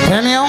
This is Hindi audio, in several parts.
प्रेमियों,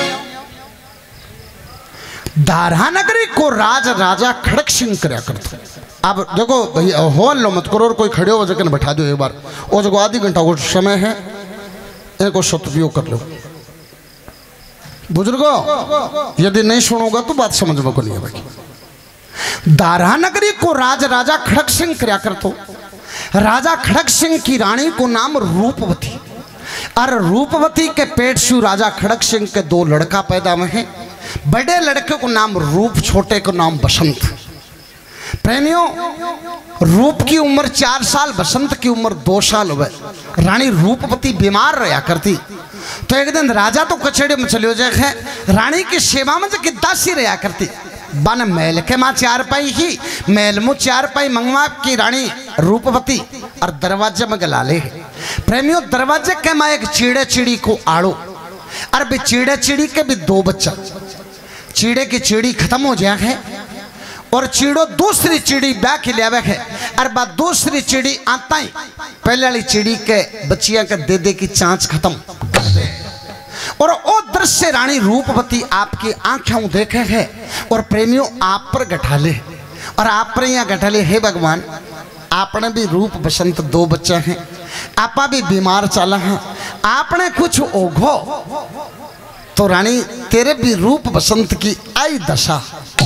दारानगरी को राजा खड़क सिंह करया करता। अब देखो भैया होल लो मत करो और कोई खड़े हो जगह बैठा दो एक बार। वो जगह आधी घंटा वो समय है, इनको सदुपयोग कर लो। बुजुर्गो यदि नहीं सुनोगा तो बात समझ में को नहीं आएगी। दारानगरी को राजा खड़क सिंह करया करतो। राजा खड़क सिंह की रानी को नाम रूपवती, और रूपवती के पेट से राजा खड़क सिंह के 2 लड़का पैदा हुए हैं। बड़े लड़के को नाम रूप, छोटे को नाम बसंत। प्रेमियों, रूप की उम्र 4 साल, बसंत की उम्र 2 साल हुए। रानी रूपवती बीमार रहा करती, तो एक दिन राजा तो कचेड़े में चले जाए, रानी की सेवा में जो दासी रहा करती। बन महल के माँ 4 पाई ही, महल में 4 पाई मंगवा की रानी रूपवती और दरवाजे में गला ले। प्रेमियों, दरवाजे के माँ एक चीड़े चिड़ी को आड़ो, और भी चीड़े चिड़ी के भी 2 बच्चा। चीड़े की चिड़ी खत्म हो जाए है, और चीड़ो दूसरी चिड़ी ब्याह के लिया है, और बाद दूसरी चिड़ी आता ही पहले वाली चिड़ी के बच्चिया के दे की चांच खत्म कर दे। और वो दृश्य रानी रूपवती आपकी आंखों देखे है, और प्रेमियों आप पर गठाले, और आप पर यहाँ गठाले, हे भगवान आपने भी रूप बसंत 2 बच्चे हैं, आपा भी बीमार चला है, आपने कुछ ओघो तो रानी तेरे भी रूप बसंत की आई दशा।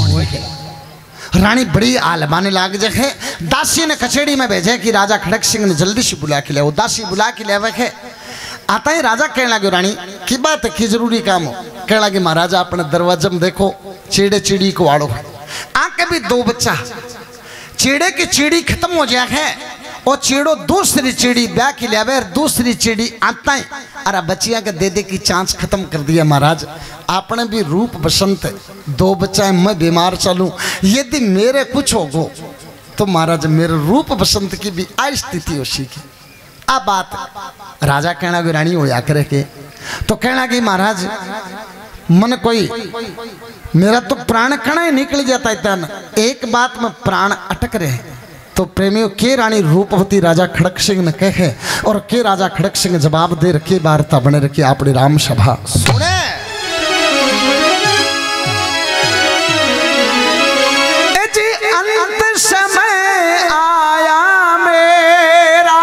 रानी बड़ी आलमाने लाग जाए। दासी ने कचेड़ी में भेजे कि राजा खड़क सिंह ने जल्दी से बुला के ले। वो दासी बुला के ले आवे। आता ही राजा कहने लगे रानी की बात है, की जरूरी काम हो। कहने लगे महाराजा अपने दरवाजे में देखो चीड़े चिड़ी को आड़ो, आके भी 2 बच्चा। चीड़े की चिड़ी खत्म हो जाए है, और चीड़ो दूसरी चिड़ी ब्याह के लिया, और दूसरी चिड़ी आता ही अरे बच्चिया के दे की चांच खत्म कर दिया। महाराज आपने भी रूप बसंत 2 बच्चा है, मैं बीमार चलूं, यदि मेरे कुछ होगो तो महाराज मेरे रूप बसंत की भी आई स्थिति हो सी की। अब बात राजा कहना कि रानी हो करे के, तो कहना कि महाराज मन कोई मेरा तो प्राण कणा ही निकल जाता है, एक बात में प्राण अटक रहे हैं। तो प्रेमियों, के रानी रूपवती राजा खड़क सिंह ने कहे, और के राजा खड़क सिंह जवाब दे रखे, वार्ता बने रखी अपनी राम सभा सुने। जी अंत समय आया मेरा,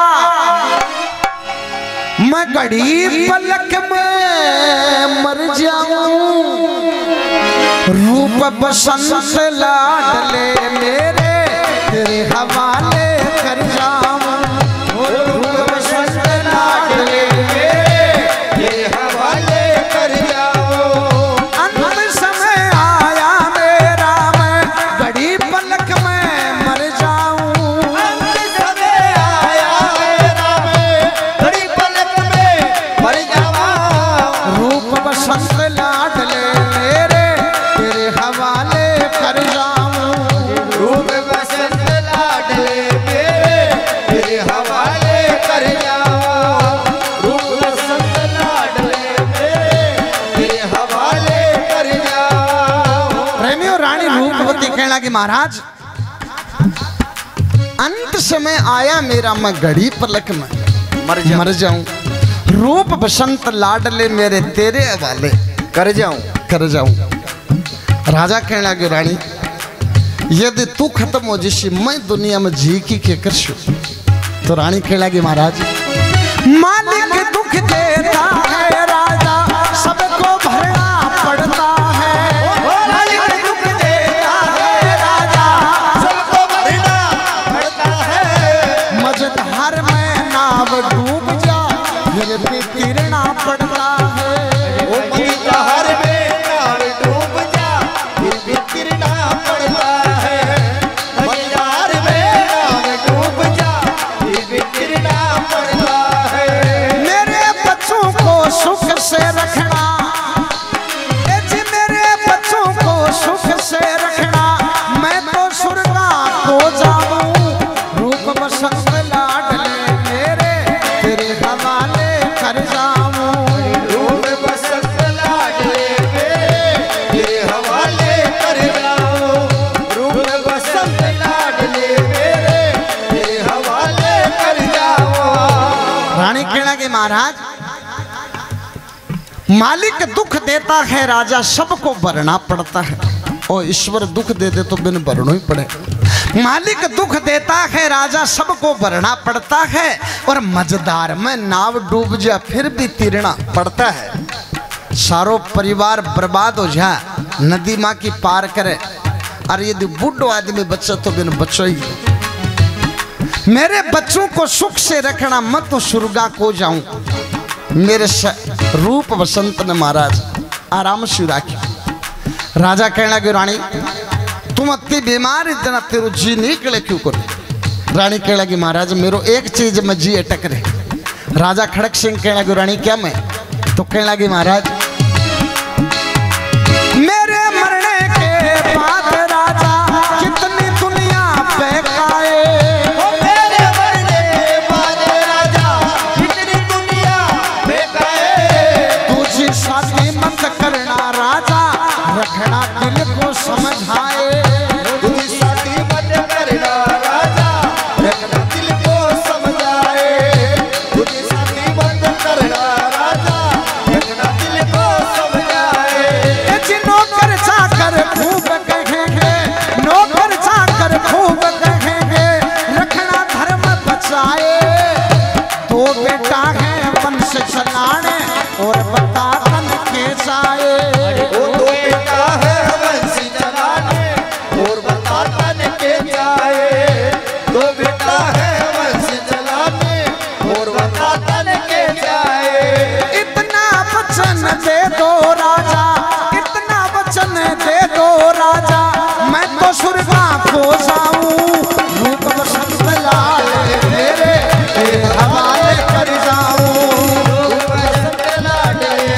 मैं घड़ी पलक में मर जाऊं, रूप बसंत लाडले मेरे तेरे हवाले कर जाऊं, रूप बसंत लाडले मेरे तेरे हवाले कर जाऊं। अंत समय आया मेरा, मैं घड़ी पलक में मर जाऊं, अंत समय आया मेरा, मैं घड़ी पलक में मर जाऊं, रूप बसंत लाडले मेरे तेरे हवाले कर जाऊं, रूप महाराज अंत समय आया मेरा, मैं घड़ी पलक में मर जाऊं, रूप बसंत लाडले मेरे तेरे हवाले कर जाऊं। राजा कहने लगे रानी यदि तू खत्म हो जिसी मैं दुनिया में जी की के कर शू। तो रानी कहने लगी महाराज मालिक दुख देता है राजा, सबको भरना पड़ता है, डूब जा फिर भी तिरना पड़ता है, वो मझधार में नाव डूब जा फिर भी तिरना पड़ता है, मझधार में नाव डूब जा फिर भी तिरना पड़ता है। मेरे बच्चों को सुख से रखना, जी मेरे बच्चों को सुख से रखना, मैं तो सुरगा को जाऊं, रूप बसंत लाडले महाराज मालिक दुख देता है राजा सबको भरना पड़ता है, और ईश्वर दुख दे दे तो बिन भरना ही पड़े। मालिक दुख देता है राजा सबको भरना पड़ता है, और मझधार में नाव डूब जा फिर भी तीरना पड़ता है। सारो परिवार बर्बाद हो जाए नदी माँ की पार करे, और यदि बूढ़ो आदमी बच्चा तो बिन बच्चों ही। मेरे बच्चों को सुख से रखना मत तो सुर्गा को जाऊं। मेरे रूप वसंत ने महाराज आराम से राखी। राजा कहने लगे रानी तुम अति बीमार इतना तेरो जी निकले क्यों करे। रानी कहने लगी महाराज मेरो एक चीज में जी अटक रहे। राजा खड़क सिंह कहने लगे रानी क्या मैं, तो कहने लगी महाराज मेरे मरने के बाद राजा कितनी दुनिया बहकाए। मेरे मरने के बाद राजा कितनी दुनिया बहकाए। तुझी शादी मत करना राजा रखना दिल को समझाए। तुझी शादी मत करना राजा रखना दिल को समझाए। तुझी शादी मत करना राजा रखना दिल को समझाए। नौकर चाकर खूब कहेंगे, नौकर चाकर खूब कहेंगे रखना धर्म बचाए। दो बेटा है वंश चलाने और बता तन के जाए। वो दो बेटा है वंश चलाने और बता तन के जाए। दो बेटा है वंश चलाने और बता तन के जाए। इतना वचन दे दो राजा, इतना वचन दे दो राजा मैं तो सुर्गा को जाऊं। रूप वसंत लाल मेरे हवाले कर जाऊं। रूप वसंत लाल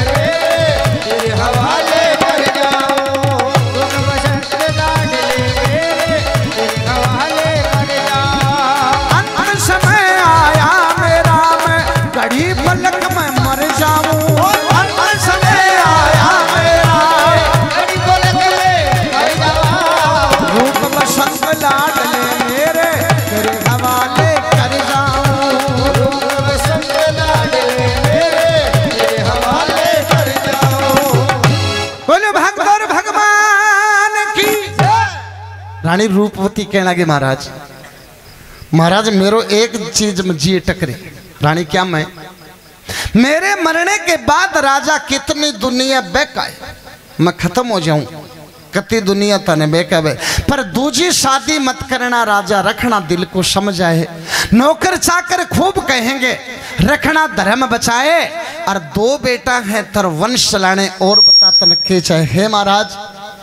मेरे हवाले कर जाऊं। रूप वसंत लाल मेरे हवाले कर जाऊं। अंत समय आया मेरा मैं घड़ी पलक में मर जाऊं। अंत समय आया मेरा घड़ी पलक में मर जाऊं। रूप वसंत लाल मेरे तेरे हवाले कर जाऊं। रूप वसंत लाल मेरे तेरे हवाले कर जाऊं। बोलो भक्त और भगवान की। रानी रूपवती कहने लगे महाराज महाराज मेरो एक चीज में जी टकरे। रानी क्या मैं, मेरे मरने के बाद राजा कितनी दुनिया बेकाए मैं खत्म हो जाऊं। कति दुनिया तने बेकावे पर दूजी शादी मत करना राजा रखना दिल को समझ आए। नौकर चाकर खूब कहेंगे रखना धर्म बचाए। और दो बेटा है तर वंश चलाने और बता तन के चाहे। हे महाराज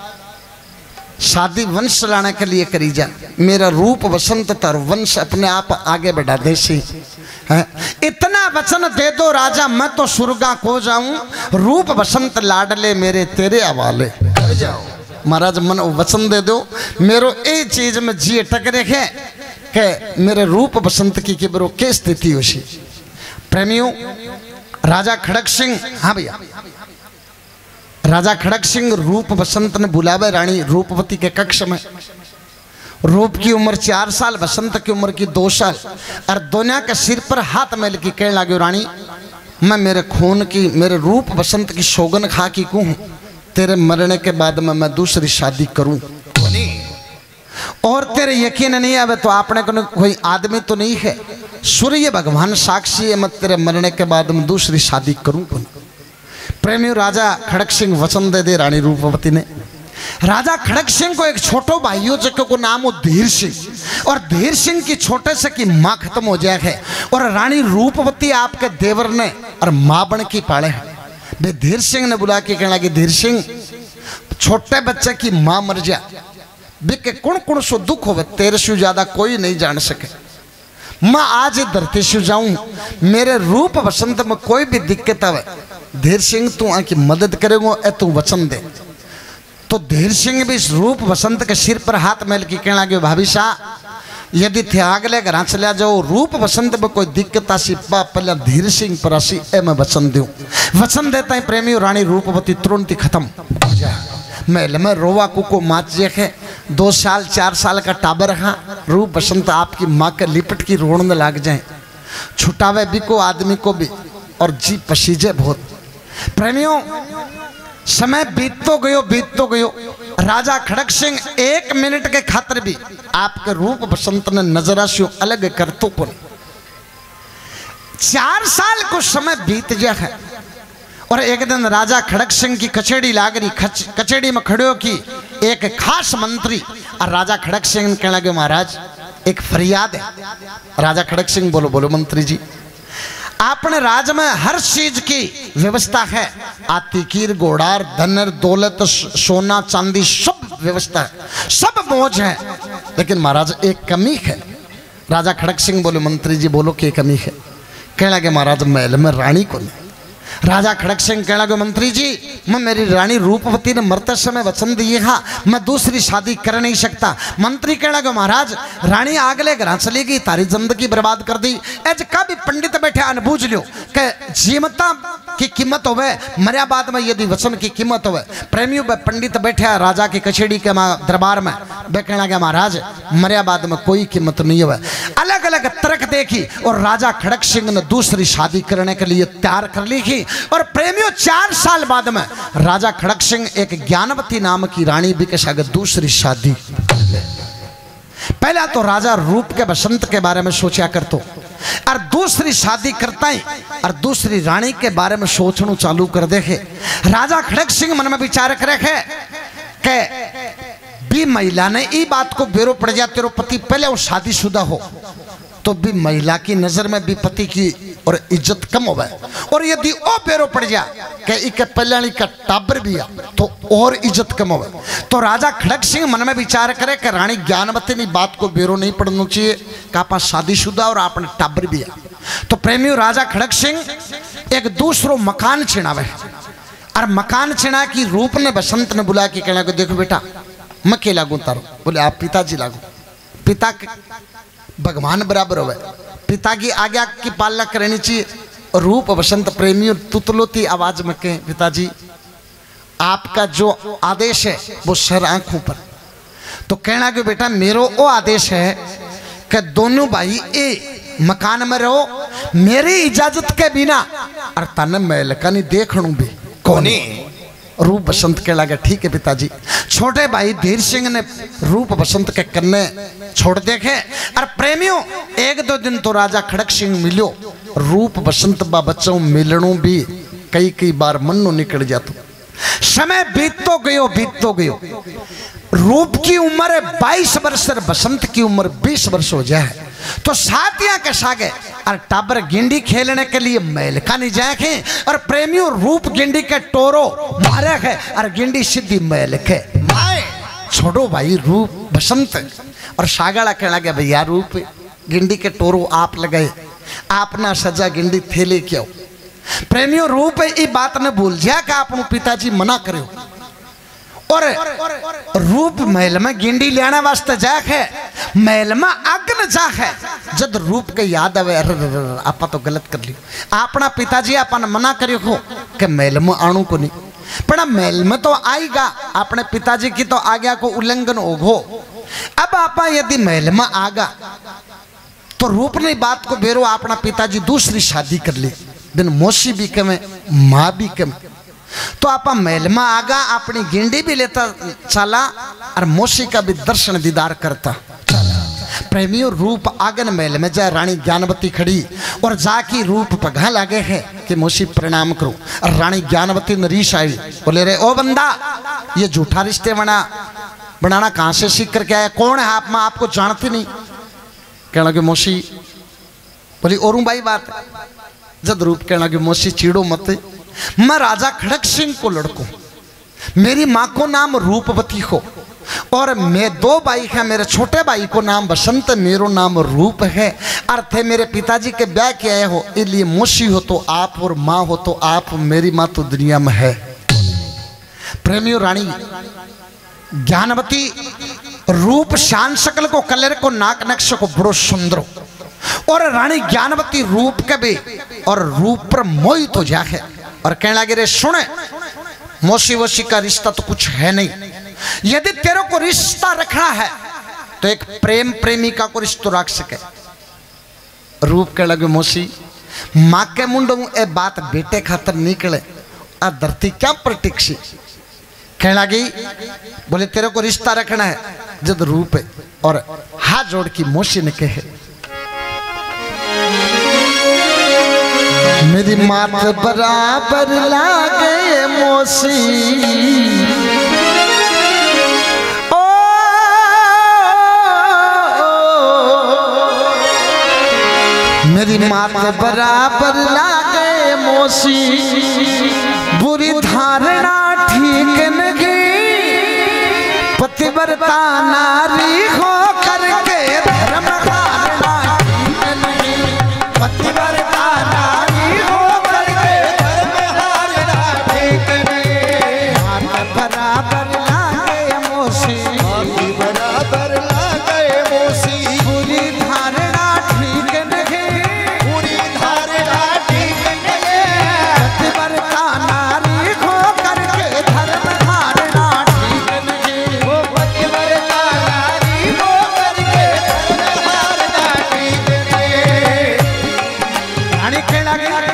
शादी वंश चलाने के लिए करी जा। मेरा रूप वसंत तर वंश अपने आप आगे बढ़ा देसी है। इतना वचन दे दो राजा मैं तो सुर्गा को जाऊं। रूप वसंत लाडले मेरे तेरे हवाले कर जाओ। महाराज मन वचन दे दो मेरो ए चीज में जी अटक रखे के मेरे रूप वसंत की किबरो के स्थिति होशी। प्रेमियों राजा खड़क सिंह, हाँ भैया राजा खड़क सिंह रूप वसंत ने बुलावे रानी रूपवती के कक्ष में। रूप की उम्र 4 साल, वसंत की उम्र की 2 साल। और दोनों के सिर पर हाथ मेल की कहने लगे रानी मैं मेरे खून की मेरे रूप वसंत की सौगन खा की कहूँ तेरे मरने के बाद में मैं दूसरी शादी करूं। और तेरे यकीन नहीं आवे तो आपने कोई आदमी तो नहीं है, सूर्य भगवान साक्षी है मैं तेरे मरने के बाद में दूसरी शादी करूं। प्रेमी राजा खड़क सिंह वचन दे दे रानी रूपवती ने। राजा खड़क सिंह को एक छोटो भाइयों को नाम हो धीर सिंह। और धीर सिंह की छोटे से की माँ खत्म हो जाए है और रानी रूपवती आपके देवर ने और माँ बन की पाले है। वे धीर सिंह ने बुला के कहना कि धीर सिंह छोटे बच्चे की माँ मर जा बिके कुण कुण सो दुख हो तेरे से ज्यादा कोई नहीं जान सके। मैं आज धरती से जाऊं मेरे रूप वसंत में कोई भी दिक्कत आवे धीर सिंह तू आकी मदद करेगो ए तू वचन दे। तो धीर सिंह भी इस रूप वसंत के सिर पर हाथ मेल की कहना कि भाभी शाह यदि थे आगले घर चलिया जाओ रूप वसंत में कोई दिक्कत आसी पहले धीर सिंह पर आसी ए मैं वचन दूं। वचन देता है प्रेमी रानी रूपवती तुरंत ही खत्म महल में रोवा कुको माच जेखे 2 साल 4 साल का टाबर रहा रूप वसंत आपकी माँ के लिपट की रोने लग जाए छुटावे भी को आदमी को भी और जी पसीजे बहुत। प्रेमियों, समय बीत तो गयो। राजा खड़ग सिंह 1 मिनट के खातिर भी आपके रूप बसंत ने नजरा से अलग कर तो को 4 साल को समय बीत गया है। और एक दिन राजा खड़ग सिंह की कचेड़ी लाग रही, कचेड़ी में खड़े हो की एक खास मंत्री और राजा खड़ग सिंह कहने लगे महाराज एक फरियाद है। राजा खड़ग सिंह बोलो बोलो मंत्री जी, अपने राज्य में हर चीज की व्यवस्था है, आतिकीर घोड़ार धनर दौलत सोना चांदी सब व्यवस्था है, सब मौज है, लेकिन महाराज एक कमी है। राजा खड़ग सिंह बोले मंत्री जी बोलो क्या कमी है। कहने लगे महाराज महल में रानी को नहीं। राजा खड़ग सिंह कहने लगे मंत्री जी मैं मेरी रानी रूपवती ने मरते समय वचन दिए हाँ मैं दूसरी शादी कर नहीं सकता। मंत्री कहने लगे महाराज रानी आगले घर चली गई, तारी जिंदगी बर्बाद कर दी। एज का भी पंडित बैठे अनबूझ लियो कि जीवता की कीमत होवे, मरिया बाद में यदि वचन की कीमत होवे। प्रेमियों में पंडित बैठे राजा की कचेड़ी के दरबार में, वे कहने लगे महाराज मरिया बाद में कोई कीमत नहीं होवे। अलग अलग तर्क देखी और राजा खड़ग सिंह ने दूसरी शादी करने के लिए तैयार कर ली थी। और प्रेमियों 4 साल बाद में राजा खड़ग सिंह एक ज्ञानवती नाम की रानी भी के साथ दूसरी शादी। पहला तो राजा रूप के बसंत के बारे में सोचा करतो और दूसरी शादी करता ही और दूसरी रानी के बारे में सोचना चालू कर देखे। राजा खड़ग सिंह मन में विचार करे के भी महिला ने ई बात को बेरो पड़ जाए तेरो पति पहले वो शादीशुदा हो तो भी महिला की नजर में भी पति की और इज्जत कम हो गए, और यदि ओ बेरो पड़ जाए कि इके पहले का टाबर भी आ तो और इज्जत कम हो गए। तो राजा खड़ग सिंह मन में विचार करे कि रानी ज्ञानवती ने बात को बेरो नहीं पड़ना चाहिए कि आप शादीशुदा और आपने टाबर भी आ। तो प्रेमियों राजा खड़ग सिंह एक दूसरो मकान छिड़ावे और मकान छिड़ा की रूप ने बसंत ने बुला के कहना को देखो बेटा मैं के लागू तारो। बोले आप पिताजी लागू। पिता भगवान बराबर हो, पिता की आज्ञा की पालना करनी चाहिए। रूप बसंत प्रेमियों तुतलोती आवाज में कहें पिताजी आपका जो आदेश है वो सर आंखों पर। तो कहना कि बेटा मेरो वो आदेश है कि दोनों भाई ए मकान में रहो मेरी इजाजत के बिना और तन महल का नहीं देखणू भी कोनी। रूप बसंत के लगे ठीक है पिताजी। छोटे भाई धीर सिंह ने रूप बसंत के कन्ने छोड़ देखे और प्रेमियों 1-2 दिन तो राजा खड़ग सिंह मिलो। रूप बसंत बा बच्चों मिलनों भी कई बार मनो निकल जातो। समय बीत तो गयो। रूप की उम्र 22 वर्ष और बसंत की उम्र 20 वर्ष हो जाए तो साथियां के सागे और टाबर गिंडी खेलने के लिए महल का नहीं जाए और प्रेमियों रूप गिंडी के टोरो मारे है और गिंडी सीधी महल के छोड़ो भाई रूप बसंत और सागड़ा कहना गया भैया रूप गिंडी के टोरो आप लगाए आपना सजा गिंडी थेले क्यों। प्रेमियों रूप ये बात ने भूल जा कि आप पिताजी मना करे और रूप महल में गिंडी लेने वास्ते जाक है महल में अग्न जाक है। जब रूप के याद आवे आप तो गलत कर लियो अपना पिताजी अपन मना करियो हो कि महल में आणु को नहीं पर महल में तो आएगा अपने पिताजी की तो आज्ञा को उल्लंघन होगो। अब आप यदि महल में आगा तो रूप ने बात को बेरो अपना पिताजी दूसरी शादी कर ली दिन मौसी भी कमे माँ भी कमे तो आप महल में आगा अपनी गिंडी भी लेता चला और मौसी का भी दर्शन दीदार करता। प्रेमियों रूप आगन महल में जा रानी ज्ञानवती खड़ी और जाकी रूप पगा लगे है कि मौसी प्रणाम करो। और रानी ज्ञानवती नरीश आई बोले रे ओ बंदा ये झूठा रिश्ते बनाना कहाँ से सीख करके आया, कौन है आप? मैं आपको जानती नहीं। कहने लगे मौसी बोली और भाई बात जब रूप कहने लगे मौसी चिड़ो मत, मैं राजा खड़ग सिंह को लड़को, मेरी माँ को नाम रूपवती हो और मैं 2 भाई हैं, मेरे छोटे भाई को नाम बसंत मेरो नाम रूप है। अर्थ है मेरे पिताजी के ब्याह किए हो इसलिए मौसी हो तो आप और माँ हो तो आप, मेरी माँ तो दुनिया में है। प्रेमियों रानी ज्ञानवती रूप शान शकल को कलर को नाक नक्श को बड़ो सुंदर और रानी ज्ञानवती रूप के भी और रूप पर मोहित हो जाए और कहने लगे रे सुने मौसी वोसी का रिश्ता तो कुछ है नहीं, यदि तेरे को रिश्ता रखना है तो एक प्रेम प्रेमिका को रिश्ता रख सके। रूप के लगे मौसी माँ के मुंडों ए बात बेटे खातर निकले आ धरती क्या पर टिकसी। कहने लगी बोले तेरे को रिश्ता रखना है जद रूप है। और हाथ जोड़ की मौसी ने कहे मेरी मात बराबर लागे मौसी ओ मेरी मात बराबर लागे मौसी बुरी धारणा ठीक नहीं पतिव्रता नारी हो करके धर्म धारणा ठीक नहीं पतिव्रता नारी हो करके धर्म धारणा ठीक नहीं। हाथ बराबर लागे मौसी बराबर लागे मौसी बुरी धारणा ठीक नहीं बुरी धारणा ठीक नहीं पतिव्रता नारी हो करके धर्म धारणा ठीक नहीं वो पतिव्रता नारी हो करके धर्म धारणा ठीक नहीं। रानी कहने लगी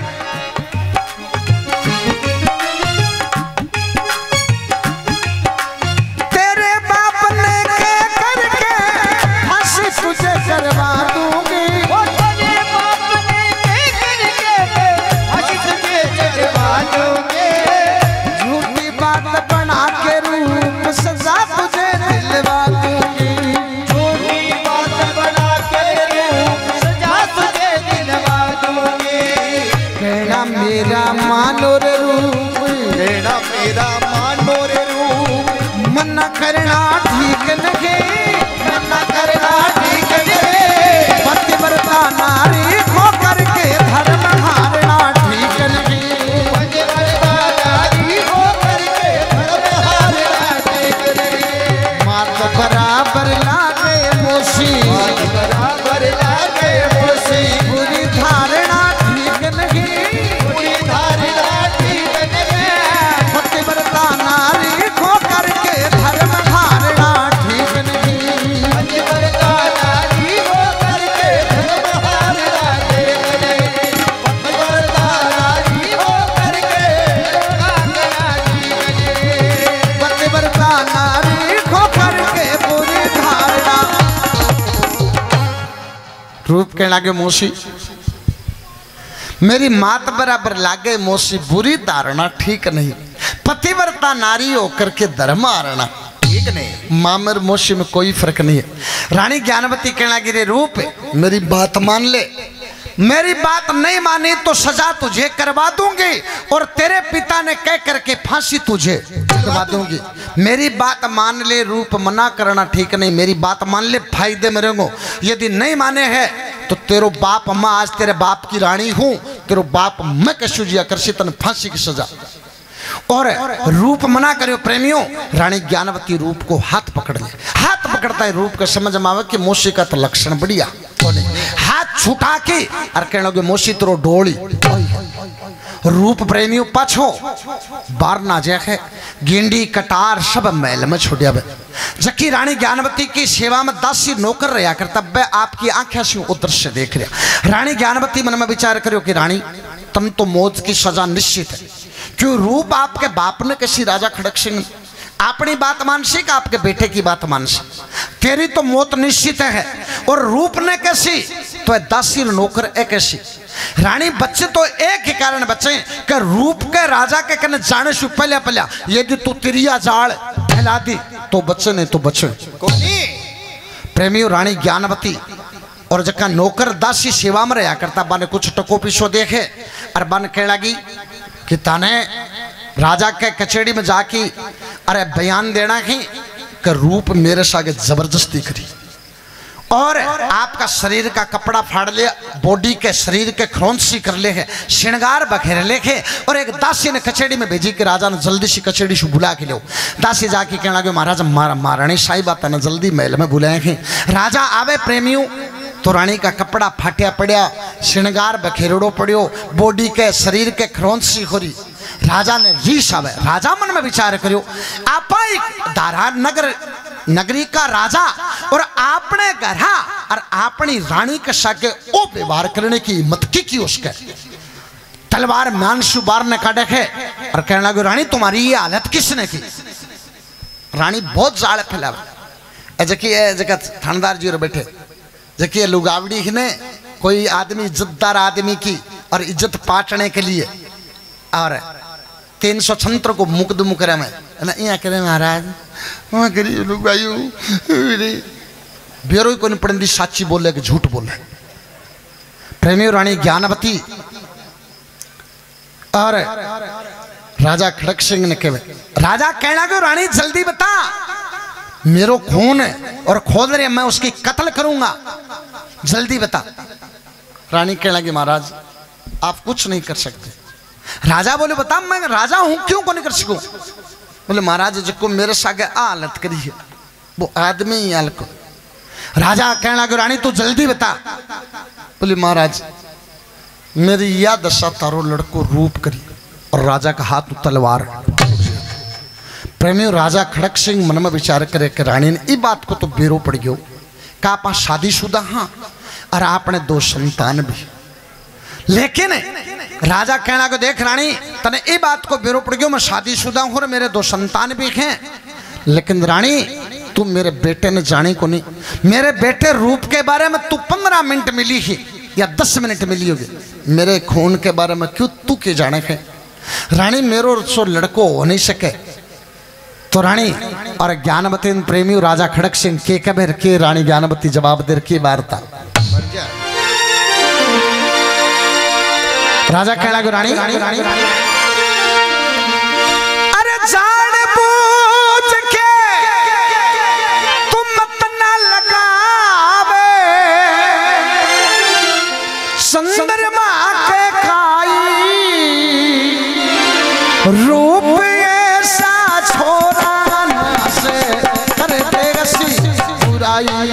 तेरे बाप ने कह करके फांसी तुझे करवा दूंगी ओ तेरे बाप ने कह करके फांसी तुझे करवा दूंगी झूठी बात बना के रूप सजा तुझे दिलवा दूंगी झूठी बात बना के रूप सजा तुझे दिलवा दूंगी। कहना मेरा मानो रे रूप कहना मेरा मानो रे रूप मना करना ठीक नहीं मना करना ठीक नहीं पतिव्रता नारी हो करके धर्म धारणा ठीक नहीं पतिव्रता नारी हो करके धर्म धारणा ठीक नहीं। मात बराबर लागे मौसी बराबर लागे मौसी बुरी धारणा ठीक नहीं बुरी धारणा ठीक नहीं पतिव्रता नारी हो करके धर्म धारणा ठीक नहीं पतिव्रता नारी हो करके धर्म धारणा ठीक नहीं पतिव्रता नारी हो करके धारणा ठीक नहीं पतिव्रता नारी हो करके बुरी धारणा। रूप कहने लगे मौसी मेरी मात बराबर लागे मौसी बुरी धारणा ठीक नहीं पतिव्रता नारी होकर के धर्म आरणा ठीक नहीं। मामर मौसी में कोई फर्क नहीं है। रानी ज्ञानवती कहने लगी रे रूप मेरी बात मान ले मेरी बात नहीं मानी तो सजा तुझे करवा दूंगी और तेरे पिता ने कह करके फांसी तुझे करवा दूंगी। मेरी बात मान ले रूप मना करना ठीक नहीं मेरी बात मान ले फायदे में रहूंगा यदि नहीं माने हैं तो तेरो बाप अम्मा आज तेरे बाप की रानी हूं तेरो बाप मैं कशु जी आकर्षित फांसी की सजा। और रूप मना करो प्रेमियों। रानी ज्ञानवती रूप को हाथ पकड़ ले हाथ पकड़ता है रूप का समझ में आवे कि मौसी का तो लक्षण बढ़िया हाथ छुटा के और कहने लगे मौसी तेरो डोली रूप प्रेमियों पछो बार ना जाए गिंडी कटार सब मैल में छुटिया जबकि रानी ज्ञानवती की सेवा में दासी नौकर रहा कर तब आपकी आंखें से वो दृश्य देख रहा। रानी ज्ञानवती मन में विचार करो कि रानी तुम तो मौत की सजा निश्चित है क्यों रूप आपके बाप ने कैसी राजा खड़क सिंह अपनी बात मानसी का आपके बेटे की बात मानसी तेरी तो मौत निश्चित है और रूप ने कैसी तो दासी नौकर एक ऐसी। रानी बच्चे तो एक ही कारण बच्चे कि रूप के राजा के कने जाने से पहले पहले यदि तू तिरिया जाल फैला दी तो बच्चे नहीं तो बच्चे प्रेमियों। रानी ज्ञानवती और जका नौकर दासी सेवा में रहा करता बाने कुछ टको पीछो देखे और बन कह लगी कि ताने राजा के कचेड़ी में जाके अरे बयान देना है कि रूप मेरे सागे जबरदस्ती करी और आपका शरीर का कपड़ा फाड़ लिया बॉडी के शरीर के ख्रोंसी कर ले है श्रृंगार बखेर ले है और एक दासी ने कचेड़ी में भेजी कि राजा ने जल्दी से कचेड़ी से बुला के लो। दासी जाके कहना कि महाराज महारानी साहिब आता ने जल्दी महल में बुलाए हैं। राजा आवे प्रेमियों तो रानी का कपड़ा फाटिया पड़िया श्रृंगार बखेरड़ो पड़ियो बॉडी के शरीर के ख्रोंसी खोरी। राजा ने रीस आवे राजा मन में विचार करियो आप दारा नगरी का राजा और आपने घरा और अपनी रानी के सागे ओ व्यवहार करने की हिम्मत की उसके तलवार मानसू बार ने काटे है और कहने लगे रानी तुम्हारी ये हालत किसने की। रानी बहुत जाड़ फैला जगह थानेदार जी बैठे जबकि लुगावड़ी ने कोई आदमी इज्जतदार आदमी की और इज्जत पाटने के लिए और 300 छंत्र को मुकद मुकरे में यहाँ करे महाराज वहाँ गरीब लोग भाई बेरो को नहीं पड़ती साची बोले कि झूठ बोले। प्रेमी रानी ज्ञानवती और राजा खड़क सिंह ने कहे राजा कहना कि रानी जल्दी बता मेरो खून है और खोद रहे मैं उसकी कत्ल करूंगा जल्दी बता। रानी कहना कि महाराज आप कुछ नहीं कर सकते। राजा बोले बता मैं राजा हूं क्यों को नहीं कर सकूं। बोले महाराज जिसको मेरे सागे हालत करी है वो आदमी ही हाल को। राजा कहना कि रानी तू जल्दी बता। बोले महाराज मेरी यह दशा तारो लड़को रूप करी और राजा का हाथ तलवार। प्रेमी राजा खड़क सिंह मन में विचार करे कि रानी ने इस बात को तो बेरो पड़ गयो का आप शादीशुदा हाँ और आपने 2 संतान भी। लेकिन राजा कहना को देख रानी तने ये बात को बेरो पड़ गयो मैं शादीशुदा हूं और मेरे 2 संतान भी हैं। लेकिन रानी तू मेरे बेटे ने जाने को नहीं मेरे बेटे रूप के बारे में तू 15 मिनट मिली ही या 10 मिनट मिली होगी मेरे खून के बारे में क्यों तू के जाने है। रानी मेरो सो लड़को हो नहीं सके। तो रानी और ज्ञानवती प्रेमी राजा खड़क सिंह के कबेर के रानी ज्ञानवती जवाब देर की वार्ता। राजा कहना कि रानी अरे जान बूझ के तुम मत ना लगावे चंद्रमा के खाई रूप ऐसा छोरा ना से कर देगा सी बुराई।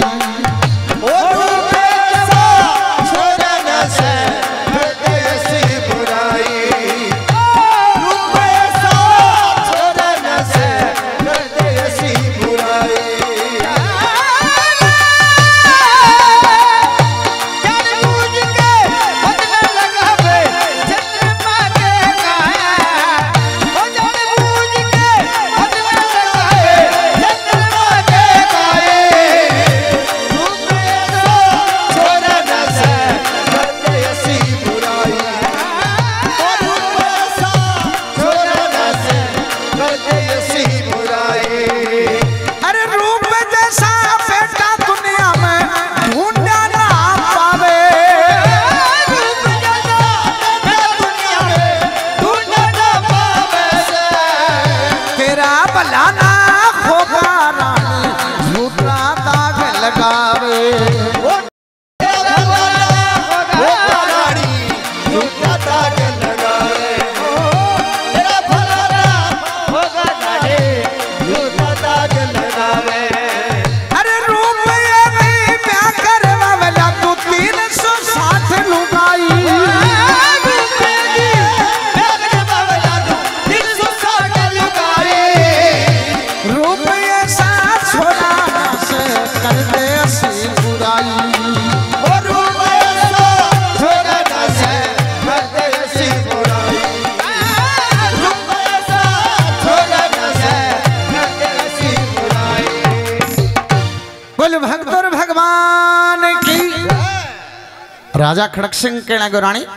राजा खड़क सिंह कहना गो रानी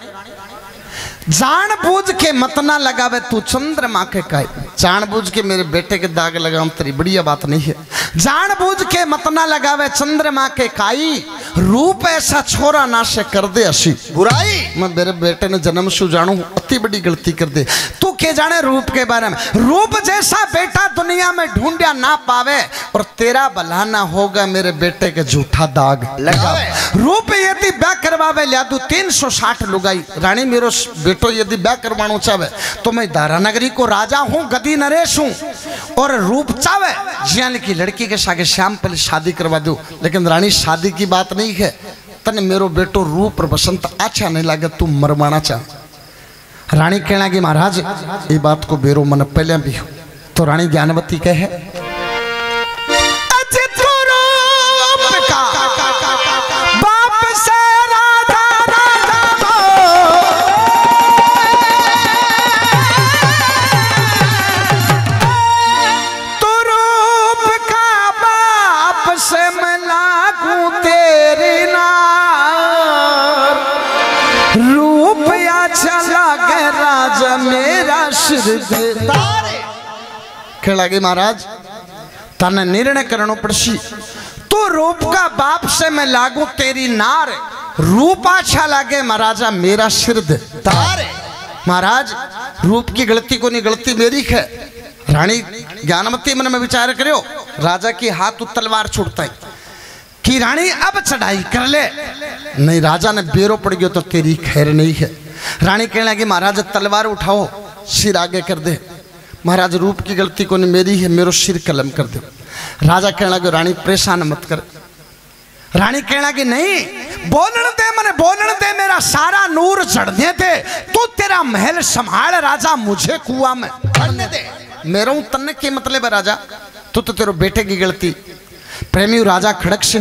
जान बूझ के मत ना लगावे तू चंद्रमा के काई। जान बूझ के मेरे बेटे के दाग लगाऊं तेरी बढ़िया बात नहीं है। जान बूझ के मत ना लगावे चंद्रमा के काई रूप ऐसा छोरा ना से कर दे असी बुराई। मैं मेरे बेटे ने जन्म सु जानू अति बड़ी गलती कर दे। तू के जाने रूप के बारे में रूप जैसा बेटा दुनिया में ढूंढिया ना पावे और तेरा भला ना होगा मेरे बेटे के झूठा दाग लगा। रूप यदि ब्याह करवावे लिया तू 360 लुगाई। रानी मेरो बेटो यदि ब्याह करवाना चाहे तो मैं दारानगरी को राजा हूँ गदी नरेश हूँ और रूप चावे जियान की लड़की के सागे श्याम पहले शादी करवा दो। लेकिन रानी शादी की बात नहीं है तने मेरो बेटो रूप और बसंत अच्छा नहीं लगे तू मरवाना चाह। रानी कहना कि महाराज ये बात को बेरो मन पहले भी हो। तो रानी ज्ञानवती कहे सिर दे तारे। कह लगे महाराज तने निर्णय करनो पड़सी, तो रूप का बाप से मैं लागू तेरी नार, रूप अच्छा लागे महाराजा मेरा सिर दे तारे। महाराज रूप की गलती को नहीं, गलती मेरी है। रानी ज्ञानमती मन में विचार करो, राजा की हाथ तलवार छूटता है कि रानी अब चढ़ाई कर ले। नहीं, राजा ने बेरो पड़ गयो तो तेरी खैर नहीं है। रानी कहने लगी महाराज तलवार उठाओ, सिर आगे कर दे। महाराज रूप की गलती को नहीं मेरी है, मेरो सिर कलम कर दो। राजा कहने लगे रानी परेशान मत कर। रानी कहने लगी नहीं, बोलने दे मने, बोलने दे, मेरा सारा नूर चढ़ने दे, तू तेरा महल संभाल राजा, मुझे कुआं में पड़ने दे। मेरा तन्ने की मतलब है राजा, तू तो तेरे बेटे की गलती। प्रेमी राजा खड़क सिंह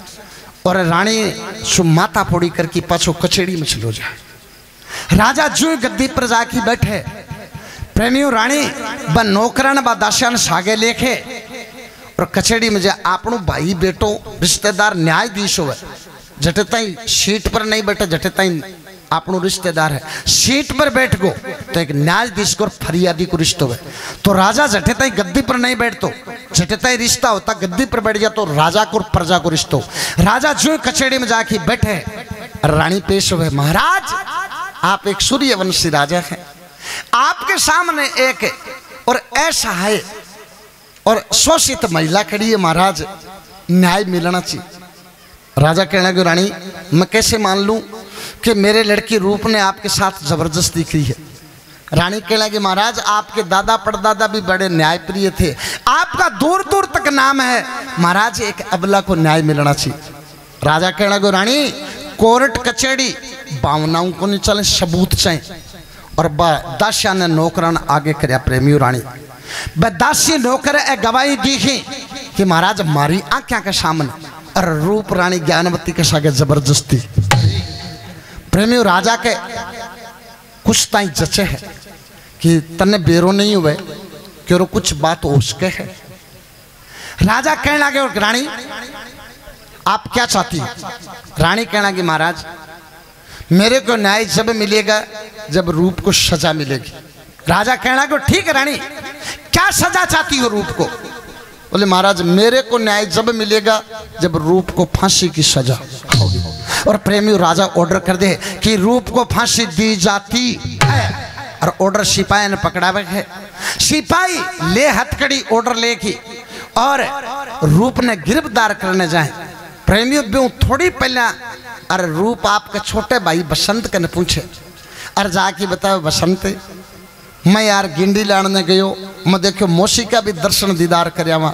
और रानी सु माता फोड़ी करके पाछो कचेड़ी में चलो जाए। राजा जो गद्दी पर जाके बैठे, प्रेमी रानी ब नौकरन ब दास्यान सागे लेखे और कचेड़ी में जा आपनो भाई बेटो रिश्तेदार न्यायाधीश हो, जटे ताई सीट पर नहीं बैठे, जटे ताई आपनो रिश्तेदार है, सीट पर बैठ गो तो एक न्यायाधीश को फरियादी को रिश्ता है। तो राजा जटे ताई गद्दी पर नहीं बैठतो, जटे ताई रिश्ता होता गद्दी पर बैठ गया तो राजा को प्रजा को रिश्ता हो। राजा जो कचेड़ी में जाके बैठे, रानी पेश हुए, महाराज आप एक सूर्यवंशी राजा हैं, आपके सामने एक और ऐसा है और शोषित महिला खड़ी है, महाराज न्याय मिलना चाहिए। राजा कहने लगे रानी मैं कैसे मान लूं कि मेरे लड़की रूप ने आपके साथ जबरदस्ती की है। रानी कहने लगी महाराज आपके दादा परदादा भी बड़े न्यायप्रिय थे, आपका दूर दूर तक नाम है, महाराज एक अबला को न्याय मिलना चाहिए। राजा कहने लगे रानी कोर्ट कचेड़ी भावनाओं को नहीं चले, सबूत चाहिए। और दास्या ने नौकरान आगे करया प्रेमी रानी, दासी नौकर ए गवाही दी कि महाराज मारी आंखों के सामने और रूप रानी ज्ञानवती के सागे जबरदस्ती। प्रेमी राजा के कुछ ताई जचे है कि तन्ने बेरो नहीं हुए कि कुछ बात उसके है। राजा कहने लगे रानी आप क्या चाहती हैं? रानी कहने लगी महाराज मेरे को न्याय जब मिलेगा जब रूप को सजा मिलेगी। राजा कहने लगे ठीक है रानी क्या सजा चाहती हो रूप को? बोले महाराज मेरे को न्याय जब मिलेगा जब रूप को फांसी की सजा होगी। और प्रेमी राजा ऑर्डर कर दे कि रूप को फांसी दी जाती है और ऑर्डर सिपाही ने पकड़ावे है। सिपाही ले हथकड़ी ऑर्डर लेके और रूप ने गिरफ्तार करने जाए। प्रेमियों थोड़ी पहले अरे रूप आपके छोटे भाई बसंत के ने पूछे, अरे जाके बताओ बसंत मैं यार गिंडी लाने गयो, मैं देखो मौसी का भी दर्शन दीदार करया वहाँ,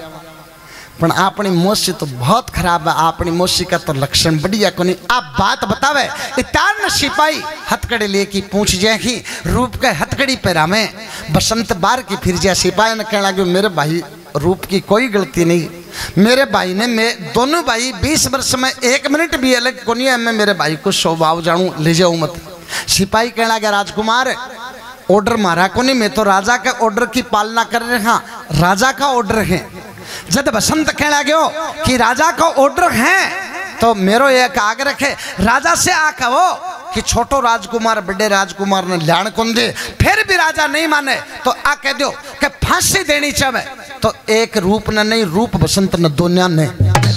पर अपनी मौसी तो बहुत खराब है, अपनी मौसी का तो लक्षण बढ़िया को नहीं, आप बात बतावे। इतान सिपाही हथकड़ी लेके पूछ जाए कि रूप के हथकड़ी पैरा में बसंत बार की फिर जाए। सिपाही ने कहना लगे मेरे भाई रूप की कोई गलती नहीं, मेरे भाई ने मैं दोनों भाई 20 वर्ष में 1 मिनट भी अलग को नहीं है, मैं मेरे भाई को स्वभाव जानू ले जाऊँ मत। सिपाही कहना लगा राजकुमार ऑर्डर मारा को नहीं, मैं तो राजा के ऑर्डर की पालना कर रहे, हाँ राजा का ऑर्डर है। जब बसंत कहना गयो कि राजा का ऑर्डर है तो मेरो एक आग्रह है राजा से आ कहो कि छोटो राजकुमार बड़े राजकुमार ने ल्याण कौन दे, फिर भी राजा नहीं माने तो आ कह दो कि फांसी देनी चाहिए। तो एक रूप ने नहीं रूप बसंत ने दोनों ने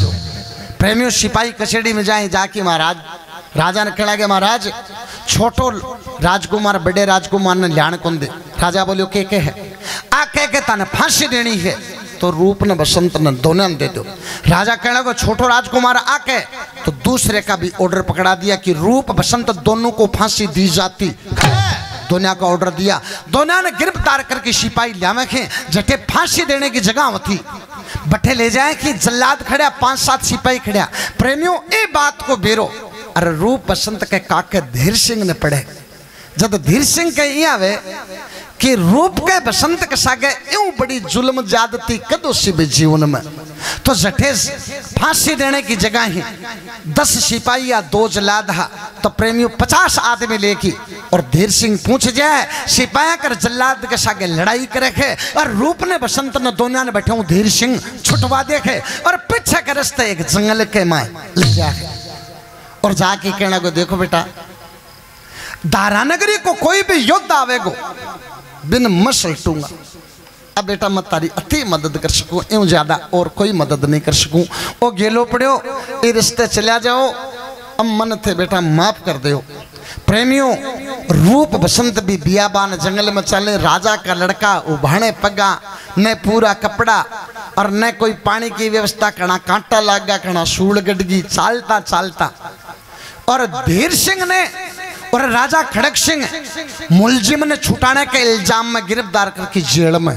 प्रेमियों सिपाही कचेड़ी में जाए जाके महाराज राजा ने कहना गया महाराज छोटो राजकुमार बड़े राजकुमार ने ल्याण कौन दे। राजा बोलियो के है आ कह के ताने फांसी देनी है तो रूप ने बसंत ने दोनों ने दे दो। राजा कहने को छोटो राजकुमार आके तो दूसरे का भी ऑर्डर पकड़ा दिया कि रूप बसंत दोनों को फांसी दी जाती। दोनों का ऑर्डर दिया, दोनों ने गिरफ्तार करके सिपाही लिया जटे फांसी देने की जगह थी बटे ले जाए कि जल्लाद खड़ा 5-7 सिपाही खड़ा। प्रेमियों ए बात को बेरो अरे रूप बसंत के काके धीर सिंह ने पढ़े। जब धीर सिंह के ये आवे कि रूप के बसंत के सागे यूं बड़ी जुल्म ज्यादती कदो सी भी जीवन में, तो जटे फांसी देने की जगह ही 10 सिपाही या 2 जल्लाद तो प्रेमियों 50 आदमी लेके और धीर सिंह पूछ जाए सिपाही कर जल्लाद के सागे लड़ाई करे खे और रूप ने बसंत ने दोनों ने बैठे धीर सिंह छुटवा देखे और पीछे के रास्ते एक जंगल के माए ले जाए और जाके कहना को देखो बेटा दारानगरी को कोई भी योद्धा आवेगो बिन मसलटूंगा। अब बेटा मैं तारी अति मदद कर सकूँ, यूँ ज़्यादा और कोई मदद नहीं कर सकूँ। ओ गेलो पड़ो ये रिश्ते चला जाओ, अब मन थे बेटा माफ कर दो। प्रेमियों, रूप बसंत भी बियाबान जंगल में चले, राजा का लड़का उभाने पगा, न पूरा कपड़ा और न कोई पानी की व्यवस्था, कणा कांटा लागा, कणा सूड़ गडगी, चालता चालता। और धीर सिंह ने और राजा खड़क सिंह मुलजिम ने छुटाने के इल्जाम में गिरफ्तार करके जेल में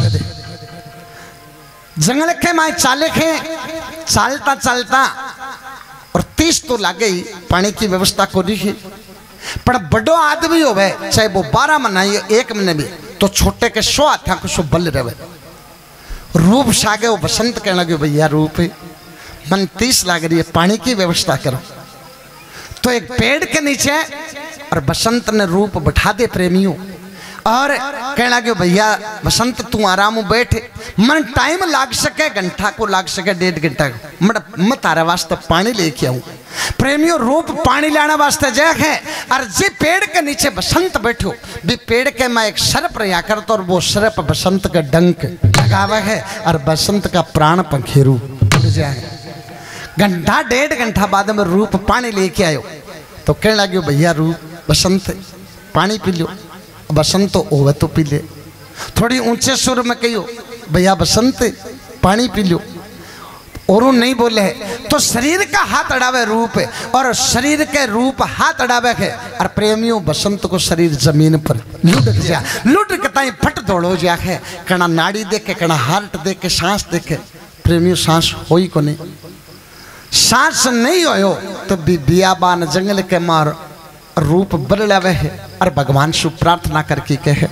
जंगल के माए चाले खे, चालता चालता और 30 तो लागे ही पानी की व्यवस्था को रही। पर बड़ो आदमी हो गए, चाहे वो 12 महीने 1 महीने भी, तो छोटे के 100 हाथा को 100 बल रहे। रूप सागे वो बसंत कहने लगे, भैया रूप मन 30 लाग रही है, पानी की व्यवस्था करो। तो एक पेड़ के नीचे और बसंत ने रूप बैठा दे प्रेमियों, और कहने लगे भैया बसंत तू आराम बैठ, मन टाइम लाग सके, घंटा को लाग सके, 1.5 घंटा को, मैं तारे वास्ते पानी लेके आऊं। प्रेमियों, रूप पानी लाने वास्ते जय है, और जी पेड़ के नीचे बसंत बैठो, भी पेड़ के मैं एक सर्प रहा करता, और वो सर्प बसंत का डंक लगावा है, और बसंत का प्राण पंखेरू जाए। घंटा 1.5 घंटा बाद में रूप पानी लेके आयो, तो कहने लगे भैया रूप बसंत पानी पी लो। बसंत तो ओवे तो पी ले, थोड़ी ऊंचे सुर में कहियो भैया बसंत पानी पी लो, और वो नहीं बोले है। तो शरीर का हाथ अड़ावे रूप, और शरीर के रूप हाथ अड़ावे है, और प्रेमियों बसंत को शरीर जमीन पर लुढ़क जा, लुढ़ ताई फट दौड़ो जा है, कणा नाड़ी देखे, कणा हार्ट देखे, सांस देखे। प्रेमियों सांस होई को नहीं, सांस नहीं होयो तो भी बियाबान जंगल के मार रूप बदलावे है, और भगवान से प्रार्थना करके कहे,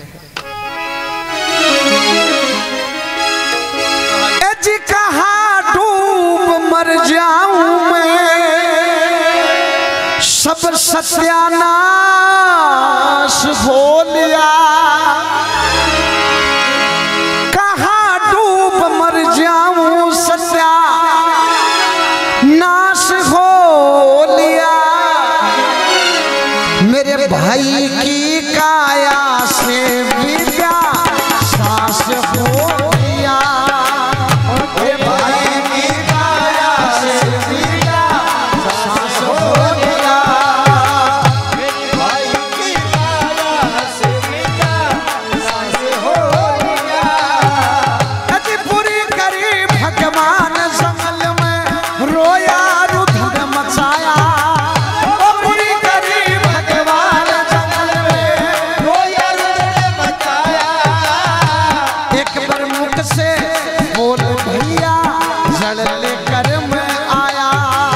जी कहाँ डूब मर जाऊं मैं, सब सत्यानाश हो लिया। कहाँ डूब मर जाऊं, सत्या नाश हो लिया। मेरे भाई की काया से विद्या सांस हो लिया, मेरे भाई की काया से विद्या सांस हो लिया, मेरे भाई की काया से विद्या सांस हो लिया। अति पूरी करी भगवान जंगल में रोया, रुधिर मचाया, पूरी करी भगवान जंगल में रोया, रुधिर मचाया। एक बार मुख से बोल भैया जल लेकर मैं आया,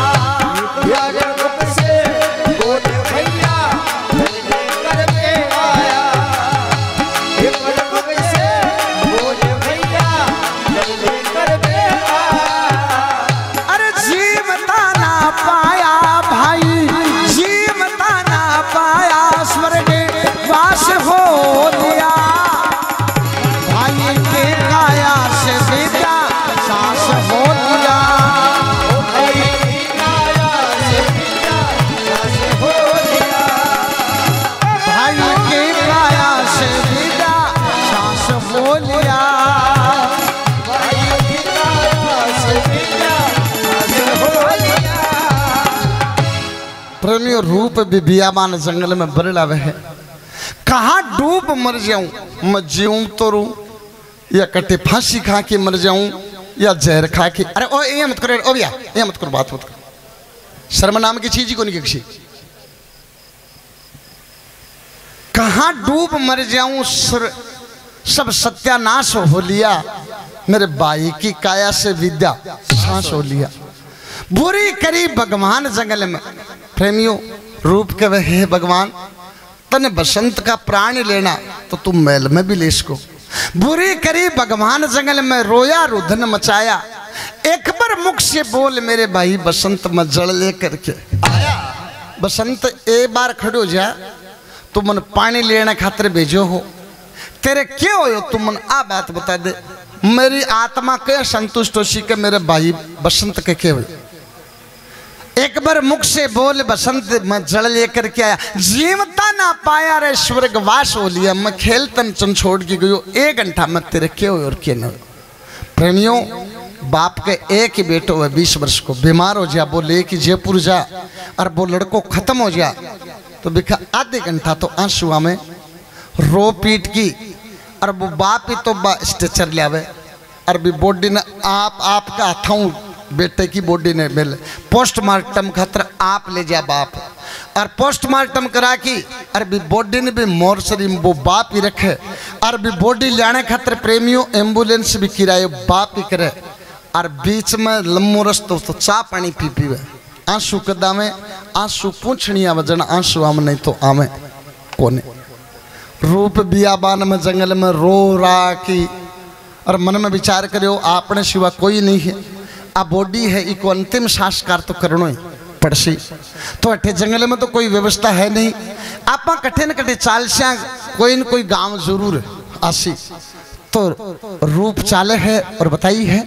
मुख से बोल भैया जल लेकर मैं आया, एक बार मुख से बोल भैया जल लेकर मैं आया। अरे जीवता ना पाया भाई, जीवता ना पाया, स्वर्ग वास हो लिया। भाई के काया से विद्या सांस हो लिया, भाई की काया से विद्या सांस हो लिया, भाई के काया से विद्या सांस हो लिया, भाई की काया से विद्या सांस हो लिया। प्रेमियों, रूप भी बियाबान जंगल में बरलावे है, कहाँ डूब मर जाऊं, मैं जीऊं तो रू, या कटे फांसी खा के मर जाऊं, या जहर खा के। अरे ओ ये मत करो, ओ भैया ये मत करो, बात मत करो, शर्म नाम की चीज ही को नहीं किसी। कहाँ डूब मर जाऊं, सब सत्यानाश हो लिया, मेरे भाई की काया से विद्या सांस हो लिया। बुरी करी भगवान जंगल में। प्रेमियों, रूप के वह है भगवान, तने बसंत का प्राण लेना तो तुम मैल में भी ले सको। बुरी करी भगवान जंगल में रोया, रुधन मचाया। एक बार मुख से बोल मेरे भाई बसंत में जल लेकर के आया। बसंत एक बार खड़ो जा, तुम मन पानी लेने खातिर भेजो हो, तेरे क्यों हो तुम मन आ बात बता दे। मेरी आत्मा के संतुष्ट हो सी के मेरे भाई बसंत के केवल एक बार मुख से बोल बसंत में जल लेकर के आया, जीवता ना पाया रे स्वर्गवास हो लिया, मैं खेल तन चन छोड़ के गयो, 1 घंटा में तेरे के हो और के न। प्रेमियों, बाप के एक ही बेटो है 20 वर्ष को, बीमार हो जा, बोले कि जयपुर जा, और वो लड़को खत्म हो जा, तो बिखा आधे घंटा तो आंसुआ में रो पीट की, और वो बाप ही तो स्ट्रेचर ले आवे, और भी बॉडी ने आपका हाथों बेटे की बॉडी ने मिल पोस्टमार्टम खातर आप ले जा बाप, और पोस्टमार्टम करा की, और भी बॉडी ने भी मोर्चरी में वो बाप ही रखे, और भी बॉडी लाने खातर प्रेमियों एम्बुलेंस भी किराए बाप ही करे, और बीच में लम्बो रस्तो तो चा पानी पी पीवे, आंसू कदा में आंसू पूछनी वजन आंसू आम नहीं तो आमे कोने। रूप बियाबान में जंगल में रो रहा की, और मन में विचार करो आपने सिवा कोई नहीं है, आ बॉडी है, इको अंतिम संस्कार तो करनो ही पड़सी, तो अठे जंगल में तो कोई व्यवस्था है नहीं, आप कट्ठे न कट्ठे चाल से कोई न कोई गांव जरूर आसी, तो रूप चाले है और बताई है,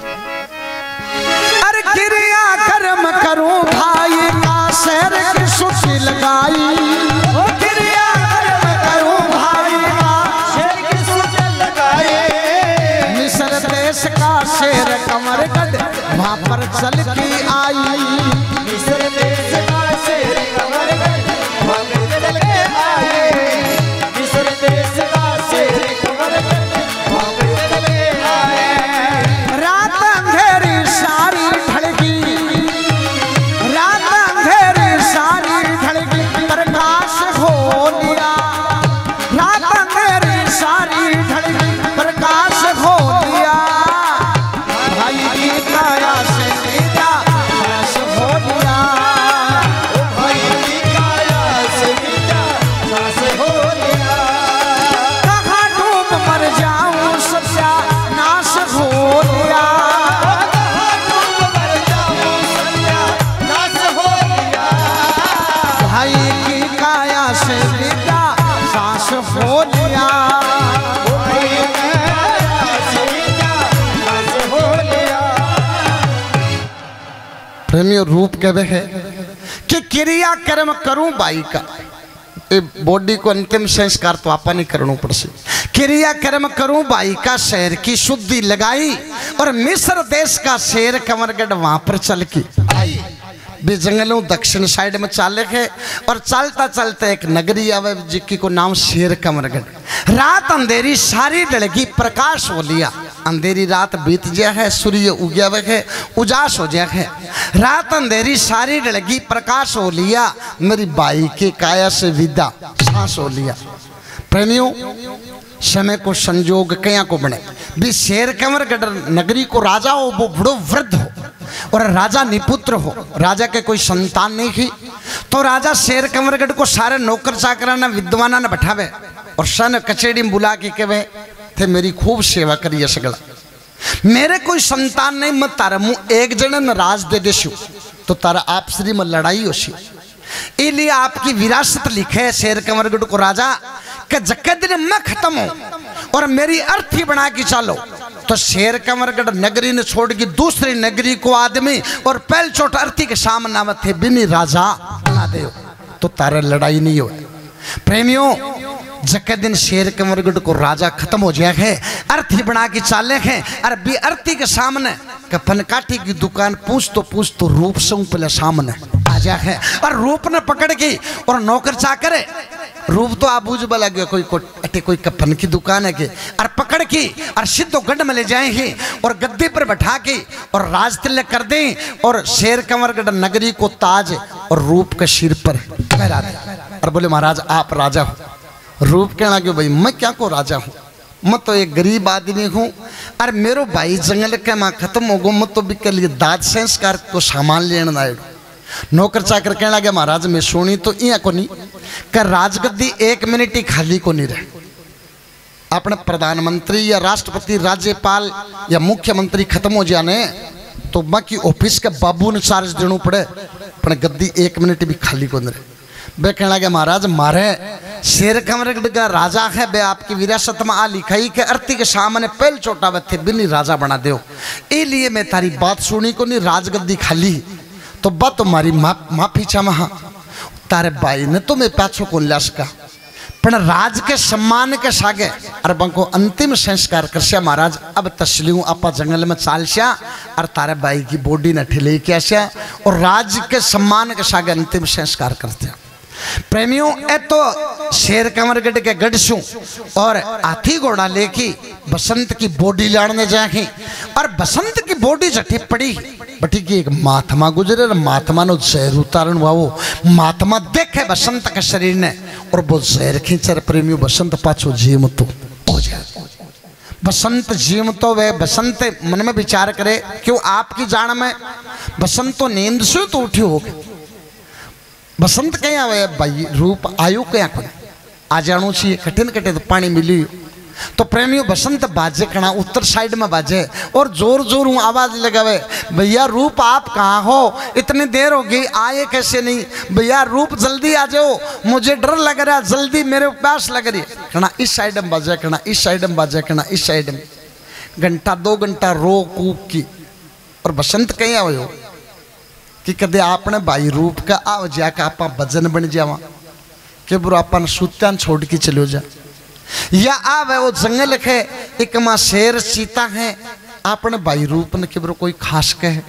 अरे क्रिया कर्म करूं भाई का शहर की सुखी लगाई, क्रिया कर्म करूं भाई का शहर की सुखी लगाई, मिस्र देश का शेर कमरगढ़ वहां पर चल के आई, मिस्र देश का शेर कमरगढ़ वहां पर चल के आई, मिस्र देश का शेर कमरगढ़ वहां पर चल के आई। रात अंधेरी सारी ढलगी, रात अंधेरी सारी ढलगी, प्रकाश हो लिया, रात अंधेरी सारी ढलगी, प्रकाश हो लिया, भाई की काया से मीठा रस हो लिया, भाई की काया से मीठा रस हो लिया, कहाँ डूब मर जाऊं सत्या नाश हो लिया, कहाँ डूब मर जाऊं सत्या नाश हो लिया, भाई की काया से मीठा सांस हो लिया, भाई की काया से मीठा सांस हो लिया। प्रेमियों, रूप कहवे है कि क्रिया कर्म करूं बाई का, ए बॉडी को अंतिम संस्कार तो आपा नहीं करना पड़से, क्रिया कर्म करूं बाई का शहर की शुद्धि लगाई, और मिस्र देश का शेर कमरगढ़ वहां पर चल की आई, भी जंगलों दक्षिण साइड में चाले है, और चलता चलता एक नगरी आवे जिसकी को नाम शेर कमरगढ़। रात अंधेरी सारी डलगी, प्रकाश हो लिया, अंधेरी रात बीत गया है, सूर्य उगया है, उजास हो गया है, रात अंधेरी सारी डलगी, प्रकाश हो लिया, मेरी बाई के काया से विदा सांस हो लिया। प्रेमियों, समय को संजोग कया को बने, भी शेर कमरगढ़ नगरी को राजा हो, वो बड़ो वृद्ध हो, और राजा निपुत्र हो, राजा के कोई संतान नहीं थी, तो राजा शेर कमरगढ़ को सारे नौकर चाकराना विद्वाना ने बैठावे, और सन कचेड़ी में बुला के कहे थे मेरी खूब सेवा करिए सगला, मेरे कोई संतान नहीं, मैं तारा मुँह एक जन न राज दे देशु, तो तारा आपसरी में लड़ाई होशी, इसलिए आपकी विरासत लिखे है शेर कमरगढ़ को राजा कि जक्के दिन मैं खत्म हूं और मेरी अर्थी बना के चलो, तो शेर कमरगढ़ नगरी ने छोड़ के दूसरी नगरी को आदमी और पहल चोट अर्थी के सामने आवत थे बिनी राजा बना दे, तो तारा लड़ाई नहीं हो। प्रेमियों, जक्के दिन शेर कमरगढ़ को राजा खत्म हो जाए है, अर्थी बना के चाले हैं, और बी अर्थी के सामने कफन काठी की दुकान पूछ तो रूप से पहले सामने आ जा है, और रूप ने पकड़ के और नौकर चाकर रूप तो आप बुझ बला गया कोई कफन की दुकान है के, और पकड़ के और सिद्धो गढ़ में ले जाएंगे और गद्दे पर बैठा के और राज तिलक कर दें, और शेर कमरगढ़ नगरी को ताज और रूप के सिर पर पहरा दे, और बोले महाराज आप राजा हो। रूप कहना कि भाई मैं क्या को राजा हूँ, मैं तो एक गरीब आदमी हूँ, और मेरो भाई जंगल के माँ खत्म हो गो, मैं तो भी के लिए दाद संस्कार को सामान लेना आए। नौकर चाकर कहने लगे महाराज मैं सुनी तो इं को नहीं कर राजगद्दी 1 मिनट ही खाली को नहीं रहे, अपने प्रधानमंत्री या राष्ट्रपति राज्यपाल या मुख्यमंत्री खत्म हो जाने तो बाकी ऑफिस के बाबू ने चार्ज देना पड़े, पर गद्दी 1 मिनट भी खाली को नहीं रहे। वे कहने लगे महाराज मारे शेर कमरगढ़ का राजा है, बे आपकी विरासत में आ लिखाई के अर्थी के सामने पहल चोटा थे बिनी राजा बना दो, इसलिए मैं तारी बात सुनी को नहीं, राजगद्दी खाली तो बा तुम्हारी माफी चाह तारे बाई ने तुम्हें पाछो को लाश का पण राज के सम्मान के सागे अरे बंको अंतिम संस्कार करश्या महाराज। अब तस्लियों आपा जंगल में चालश्या और तारे बाई की बॉडी ने ठिले के आश्या और राज के सम्मान के सागे अंतिम संस्कार करते। प्रेमियों ए तो शेर कंवरगढ़ के गढ़सू और हाथी घोड़ा लेके बसंत की बॉडी लाने जाए और बसंत की बॉडी जठी पड़ी बटी की एक महात्मा गुजरे और महात्मा नो जहर उतारण हुआ। वो महात्मा देखे बसंत के शरीर ने और वो जहर खींचर प्रेमियों बसंत पाछो जीव तो हो जाए। बसंत जीव तो वे बसंत मन में विचार करे क्यों आपकी जान में बसंत तो नींद से तो उठी होगी। बसंत क्या वे भाई रूप आयु क्या को आ जाणू चाहिए कठिन कठिन तो पानी मिली तो प्रेमियों बसंत बाजे कणा उत्तर साइड में बाजे और जोर जोर आवाज लगावे भैया रूप आप कहाँ हो इतनी देर हो गई आए कैसे नहीं भैया रूप जल्दी आ जाओ मुझे डर लग रहा जल्दी मेरे प्यास लग रही है। कणा इस साइड में बाजे कणा इस साइड में बाजे कणा इस साइड में घंटा 2 घंटा रो कूक की और बसंत कहीं आयो कि कदे आपने भाई रूप का आओ जाकर आप भजन बन जावा कि बुरा अपन सूत्यान छोड़ के चलो जा या आवे वो जंगल है एक माँ शेर चीता है आपने भाई रूप ने कि कोई खास कहे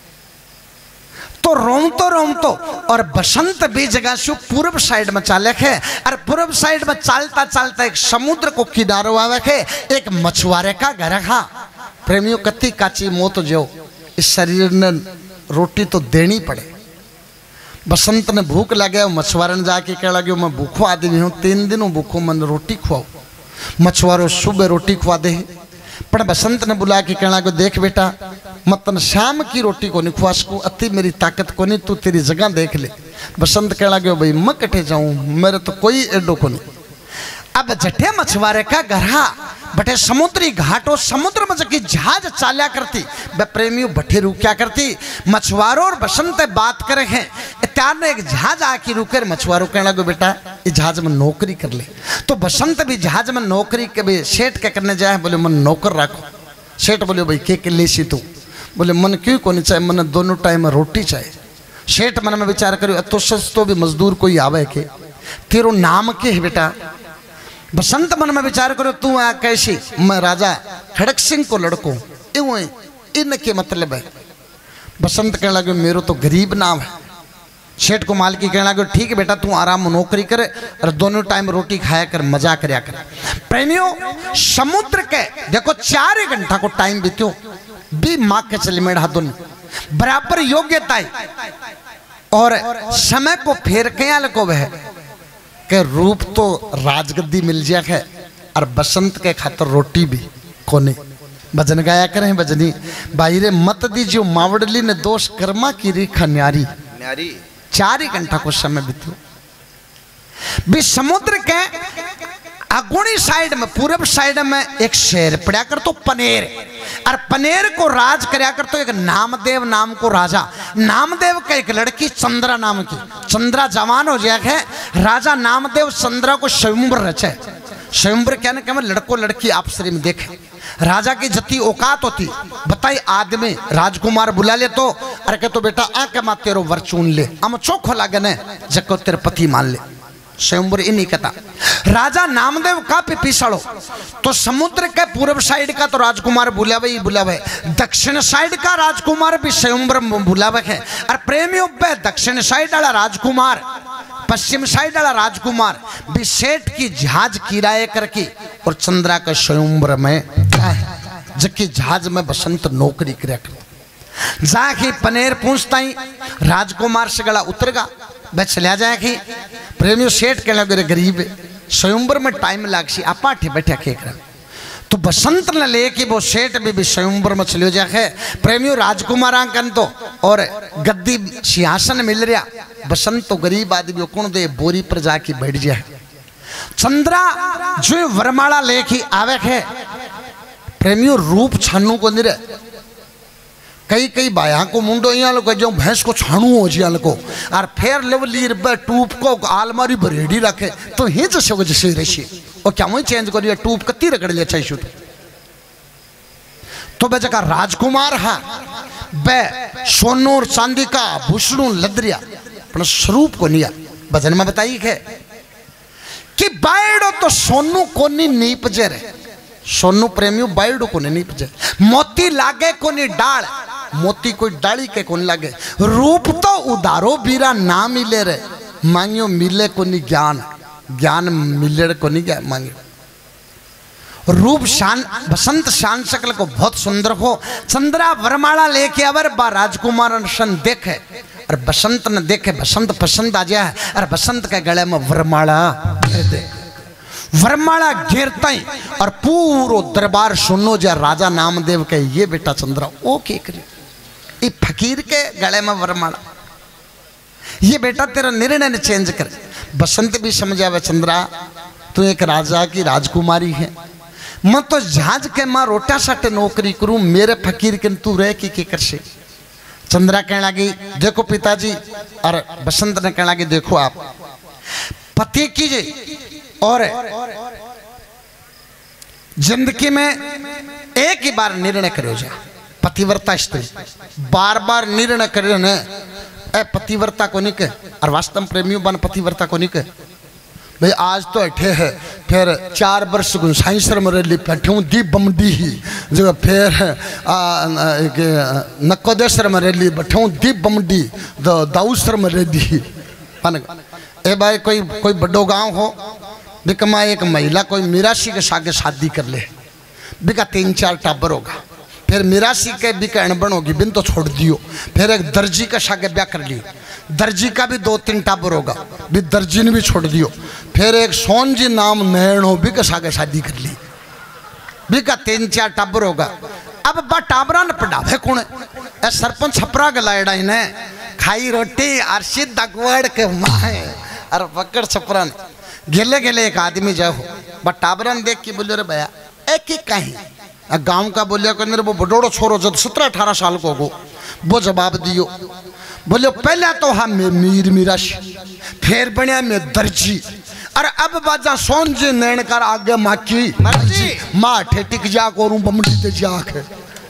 तो रोमतो और बसंत भी जगह से पूर्व साइड में चाले है और पूर्व साइड में चालता चालता एक समुद्र को किनारो आवे है एक मछुआरे का घर है। प्रेमियों कत्ती काची मौत जो इस शरीर ने रोटी तो देनी पड़े। बसंत ने भूख लगे मछुआरे ने जाके कह लगे मैं भूखो आदमी हूँ 3 दिन भूखो मन रोटी खुआओ। मछुआरो सुबह रोटी खुआ दे पर बसंत ने बुला के कहना को देख बेटा मतन शाम की रोटी को नहीं खुआ सकूँ अति मेरी ताकत को नहीं तू तेरी जगह देख ले। बसंत कह लगे भाई मैं कटे जाऊँ मेरे तो कोई एडो को नहीं। अब जठे मछुआरे का घरा बटे समुद्री घाटों समुद्र में जबकि जहाज चाल्या करती वे प्रेमियों बठे रुक्या करती मछुआरों और बसंत बात करे हैं त्यार ने एक जहाज आके रुके मछुआरों कहना को बेटा इस जहाज में नौकरी कर ले। तो बसंत भी जहाज में नौकरी के भी सेठ क्या करने जाए बोले मन नौकर रखो। सेठ बोले भाई के ले सी तू बोले मन क्यों को नहीं चाहिए मन दोनों टाइम में रोटी चाहिए। सेठ मन में विचार करो तो सस्तो भी मजदूर कोई आवे के तेरो नाम के है बेटा। बसंत मन में विचार करो तू आ कैसी मैं राजा खड़क सिंह को लड़को इवं इनके मतलब है। बसंत कहने लगे मेरो तो गरीब नाम है। सेठ को मालकी कहने लगे ठीक है बेटा तू आराम नौकरी करे और दोनों टाइम रोटी खाया कर मजा करया कर। प्रेमियों समुद्र के देखो 4 घंटा को टाइम बीत्यो भी माँ के चले मेढ़ा दोनों बराबर योग्यता और समय को फेर क्या लको वह के रूप तो राजगद्दी मिल जाए है और बसंत के खातर रोटी भी कोने। भजन गाया करें भजनी भाई रे मत दीजियो मावड़ली ने दोष कर्मा की रेखा न्यारी 4 घंटा को समय बीतो भी समुद्र के अगुणी साइड में पूर्व साइड में एक शेर पड़ा कर तो पनेर और पनेर को राज करया कर तो एक नामदेव नाम को राजा। नामदेव का एक लड़की चंद्रा नाम की चंद्रा जवान हो जाए है राजा नामदेव चंद्रा को स्वयंवर रचे। स्वयंवर क्या ना क्या लड़को लड़की आपसरी में देखे राजा की जति औकात होती बताई आदमी राजकुमार बुला ले तो अरे कह तो बेटा आके मा तेरो वर चुन ले हम चोखो लागे ने जको तेरे पति मान ले। स्वयंवर इन्हीं कथा राजा नामदेव का पिपीसड़ो तो समुद्र के पूर्व साइड का तो राजकुमार बुलावे ही बुलावे दक्षिण साइड का राजकुमार भी स्वयंवर बुलावे है और प्रेमियों पे दक्षिण साइड वाला राजकुमार पश्चिम साइड वाला राजकुमार भी सेठ की जहाज किराए करके और चंद्रा का स्वयंवर में क्या है जबकि जहाज में बसंत नौकरी कर जाके पनेर पूछता ही राजकुमार से गला उतरेगा बस चला जाए प्रेमियों सेठ कहने लगे गरीब स्वयंवर में टाइम लागसी आपा ठे बैठा खेक रहा तो बसंत ने लेके वो सेठ भी स्वयंवर में चलो जाए। प्रेमियों राजकुमार आंकन तो और गद्दी सिंहासन मिल रहा बसंत तो गरीब आदमी कौन दे बोरी पर जाके बैठ जाए। चंद्रा जो वरमाला लेके आवे है प्रेमियों रूप छानू को नहीं कई कई बाया को मुंडो यहाँ लोग जो भैंस को छाणू हो जिया को और फिर लेवलीर टूप को आलमारी भरेडी रखे तो ही जैसे वो जैसे रही और क्या वही चेंज करिए टूप कत्ती रगड़ लिया चाहिए तो बे जगह राजकुमार हाँ बे सोनू और चांदी का भूषणु लदरिया पर स्वरूप को निया भजन में बताई है कि बायडो तो सोनू को नहीं पजे रे सोनू प्रेमियों बायडो को नहीं पजे मोती लागे को नहीं डाल मोती कोई डाली के कौन लागे रूप तो उदारो बीरा ना मिले रे मांगियो मिले को नहीं ज्ञान ज्ञान मिले को नहीं क्या मांगियो रूप शान बसंत शान शकल को बहुत सुंदर हो चंद्रा वरमाला लेके अवर बा राजकुमार सन देखे और बसंत ने देखे बसंत पसंद आ जाए और बसंत के गले में वरमाला दे वरमाला घेरता ही और पूरो दरबार सुनो जा राजा नामदेव के ये बेटा चंद्रा ओ के करी ये फकीर के गले में वरमाला ये बेटा तेरा निर्णय ने चेंज कर बसंत भी समझ आवे चंद्रा तू एक राजा की राजकुमारी है मैं तो जहाज के माँ रोटा साटे नौकरी करूं मेरे फकीर के तू रह की कर से चंद्रा कहने लगी देखो पिताजी और बसंत ने कहने लगी देखो आप पति कीजिए और जिंदगी में एक ही बार निर्णय करो जा पतिव्रता स्त्री बार बार निर्णय करे ने पतिव्रता को नहीं के और वास्तव प्रेमियों बन पतिव्रता को नहीं के भाई आज तो अठे है फिर 4 वर्ष साइंसर में रही बैठूँ दी बमडी ही जो फिर नकोदेश्वर में रही बैठूँ दी बमडी दाऊसर में रही ए भाई कोई बड़ो गांव हो बिकमा एक महिला कोई मिरासी के सागे शादी कर ले बिका 3-4 टाबर होगा फिर मिरासी के बिका अणबन होगी बिन तो छोड़ दियो फिर एक दर्जी का सागे ब्याह कर लियो दर्जी का भी 2-3 टाबर होगा भी दर्जी ने भी छोड़ दियो फिर एक सोन जी नाम नैन हो भी सागे शादी कर ली भी का 3-4 टाबर होगा अब बा टाबरा ने पढ़ावे कौन है सरपंच छपरा के लाएड़ा इन्हें खाई रोटी और सीधा गुआड़ के माए और पकड़ छपरा ने गेले गेले एक आदमी जाओ बा टाबरा ने देख के बोले रे भैया एक ही कहीं गांव का बोलिया को मेरे वो बड़ोड़ो छोरो जब 17-18 साल को हो वो जवाब दियो बोले पहले तो हम मीर मिराशी फिर बनिया मैं दर्जी और अब बाजा सोन जी नैन कर आगे माँ की मर्जी माँ ठेटिक जा को बमड़ी ते जाके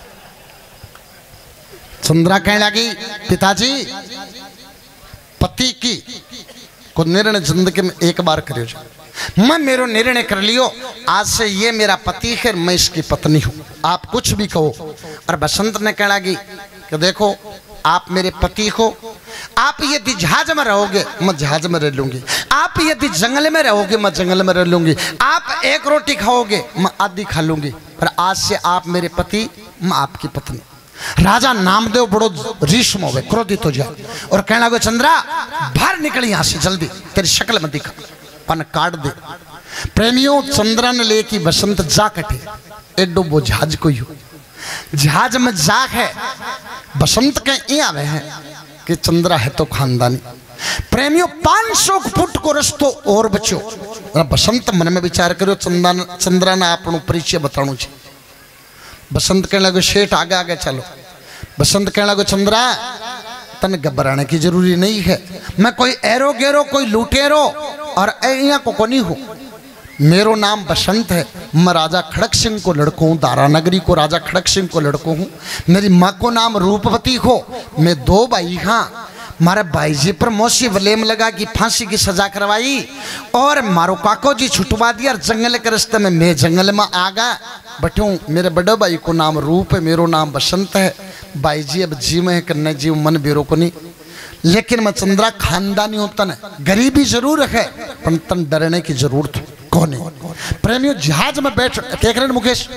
चंद्रा कहने लगी पिताजी पति की को निर्णय जिंदगी में एक बार करियो जा मैं मेरो निर्णय कर लियो आज से ये मेरा पति है मैं इसकी पत्नी हूँ आप कुछ भी कहो और बसंत ने कह लगी कि देखो आप मेरे पति हो आप यदि जहाज में रहोगे मैं जहाज में रह लूंगी आप यदि जंगल में रहोगे मैं जंगल में रह लूंगी आप एक रोटी खाओगे मैं आधी खा लूंगी पर आज से आप मेरे पति मैं आपकी पत्नी राजा नामदेव बड़ो रीशम हो गए क्रोधित हो जाए और कहने लगे चंद्रा बाहर निकली यहां से जल्दी तेरी शक्ल मत दिखा पन काट दे प्रेमियों चंद्रा ने लेके बसंत जा कटे एडो वो जहाज को ही जहाज में जा है बसंत के ये आवे हैं कि चंद्रा है तो खानदानी प्रेमियों 500 फुट को रस्तो और बचो बसंत मन में विचार करो चंद्रा ने आपनो परिचय बताणु छे बसंत कहने लगे शेठ आगे आगे चलो बसंत कहने लगे चंद्रा तन घबराने की जरूरी नहीं है मैं कोई एरो गेरो कोई लुटेरो और यहाँ को नहीं हूँ मेरो नाम बसंत है मैं राजा खड़क सिंह को लड़को हूँ दारा नगरी को राजा खड़क सिंह को लड़को हूँ मेरी माँ को नाम रूपवती हो मैं 2 भाई हाँ मारे भाई जी पर मौसी वलेम लगा कि फांसी की सजा करवाई और मारो काको जी छुटवा दिया और जंगल के रास्ते में मैं जंगल में आ गया बटू मेरे बड़े भाई को नाम रूप है मेरो नाम बसंत है भाई जी अब जी में करने जी मन बेरो को नहीं लेकिन मैं चंद्रा खानदानी होता न गरीबी जरूर है पर तन डरने की जरूरत कौन है प्रेमियों जहाज में बैठ देख रहे मुकेश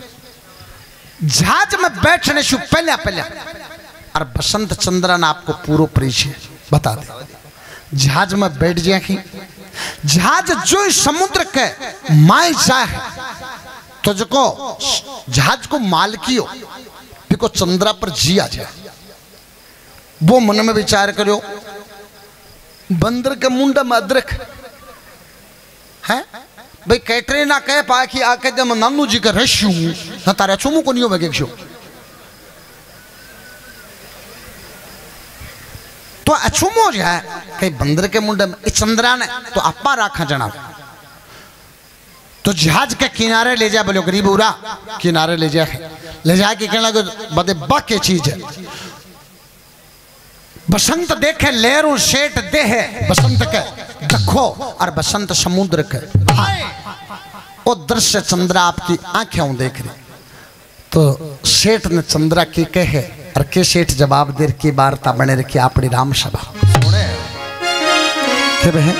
जहाज में बैठने से पहले और बसंत चंद्रा ने आपको पूरा परिचय बता दे जहाज में बैठ जाए जहाज जो समुद्र के माय जाए तुझको जहाज को मालकियो बिको चंद्रा पर जी आ जाए वो मन में विचार करो बंदर के मुंडा में अदरक है भाई कैटरीना कह पा कि आके जब नानू जी का रश हूं तारा चुमू को नहीं हो मैं तो अछुमो जाए कहीं बंदर के मुंडे में चंद्रा ने तो आपा राखा जना तो जहाज के किनारे ले जा बोलो गरीब उरा किनारे ले जाए के कहना बदे बाकी चीज है बसंत देखे लेरू शेठ देह बसंत के देखो और बसंत समुद्र के वो दृश्य चंद्रा आपकी आंखें देख रही। तो शेठ ने चंद्रा की कहे और के शेठ जवाब दे की वार्ता बने रखी अपनी राम सभा के बहन।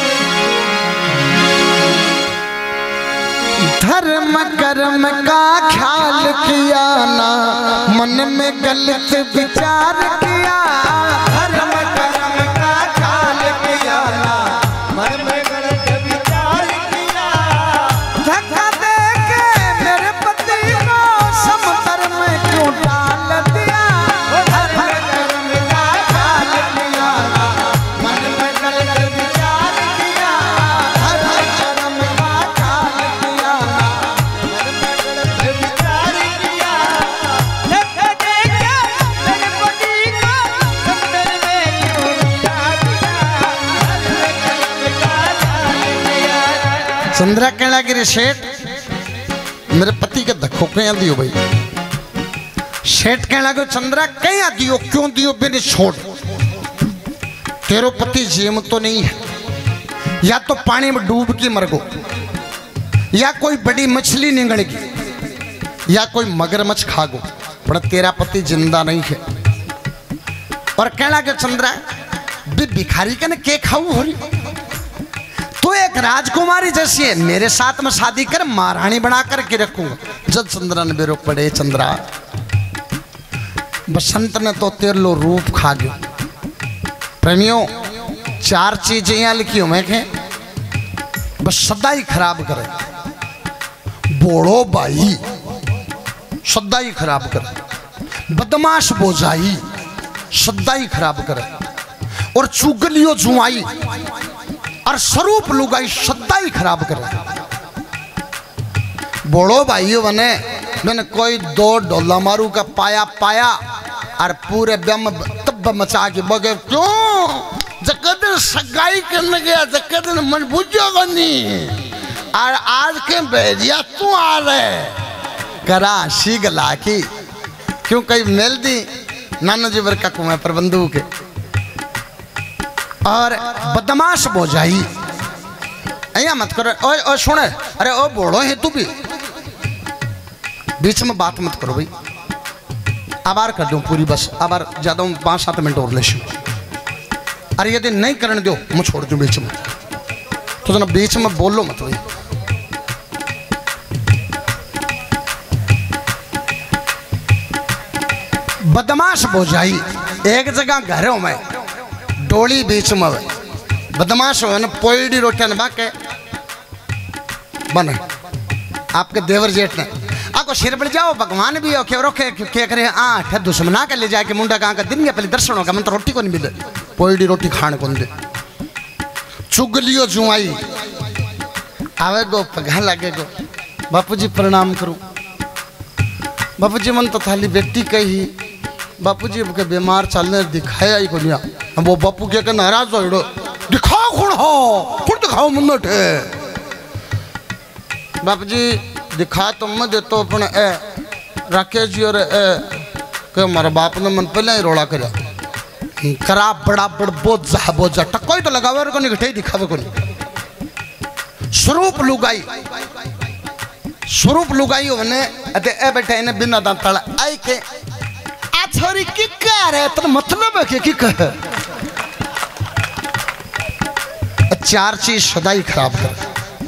धर्म कर्म का ख्याल किया ना मन में गलत विचार किया। धर्म कर्म का ख्याल किया ना मन में गलत विचार किया। धक्का दे के मेरे पति को समुद्र में क्यों डाल दिया। धर्म कर्म का ख्याल किया ना मन में गलत विचार किया। धर्म कर्म का ख्याल किया ना मन में गलत विचार किया। धक्का दे के मेरे पति को समुद्र में क्यों डाल दिया। धर्म कर्म का ख्याल किया। चंद्रा कहला गिरी शेठ मेरे पति के धक्को कहीं दियो भाई। शेठ कहने लगे चंद्रा कहीं दियो क्यों दियो बिन छोड़। तेरो पति जीव तो नहीं है, या तो पानी में डूब के मर गो, या कोई बड़ी मछली निगलेगी, या कोई मगरमच्छ खा गो, पर तेरा पति जिंदा नहीं है। और कहने लगे चंद्रा भी भिखारी के ने के खाऊ हो रही। तो एक राजकुमारी जैसी है, मेरे साथ में शादी कर महारानी बना कर के रखूंगा। जब चंद्रा ने बेरो पड़े चंद्रा बसंत ने तो तेरे लो रूप खा गयो। प्रेमियों चार चीजें यहां लिखी हो मैं के बस सदा ही खराब करे। बोड़ो बाई सदा ही खराब करे, बदमाश बोझाई सदा ही खराब करे, और चुगलियो जुआई और स्वरूप लुगाई सदा ही खराब करे। बोड़ो भाइयों बने मैंने कोई दो डोला मारू का पाया पाया और पूरे ब्याम तब मचा के बगे क्यों जकदन सगाई करने गया जकदन मन बुझोगा नहीं। और आज के भेजिया तू आ रहे करा सी गला की क्यों कहीं मेल दी नाना जी वर्का कुएं पर बंदूक और बदमाश बोझाई ऐया मत करो। ओए ओए सुने अरे ओ बोड़ो है तू भी बीच में बात मत करो भाई। आबार कर दूं पूरी बस आबार ज्यादा 5-7 मिनट और ले। अरे यदि नहीं करने दो मैं छोड़ दूं बीच में, तो जना बीच में बोलो मत भाई। बदमाश बोझाई एक जगह घरों में डोली बीच में बदमाश हो ना पोईडी रोटियां बाके बने आपके देवर जेठ ने आपको सिर पर जाओ भगवान भी हो क्यों रोके क्या करे। हाँ दुश्मना के ले जाए कि मुंडा कहाँ का दिन गया पहले दर्शन होगा मन तो रोटी को नहीं मिले पोईडी रोटी खाने को नहीं दे। चुगलियो जुआई आवे गो पगा लगे गो बापू जी प्रणाम करूं। बापू जी मन तो थाली बेटी कही बापू जी के बीमार चलने दिखाया ही को नहीं। वो बापू क्या नाराज हो दिखाओ खुद हो खुद दिखाओ मुन्नट है। बापू जी दिखा तो मैं देता अपन ए राकेश जी और ए के हमारा बाप ने मन पहले ही रोड़ा करा करा बड़ा बड़ बोझा बोझा टकोई तो लगावे को नहीं घटे दिखावे को नहीं। स्वरूप लुगाई होने अते ए बैठे ने बिना दांत तला आई के आ छोरी की कह रहे तो मतलब है कि कह चार चीज सदा ही खराब कर।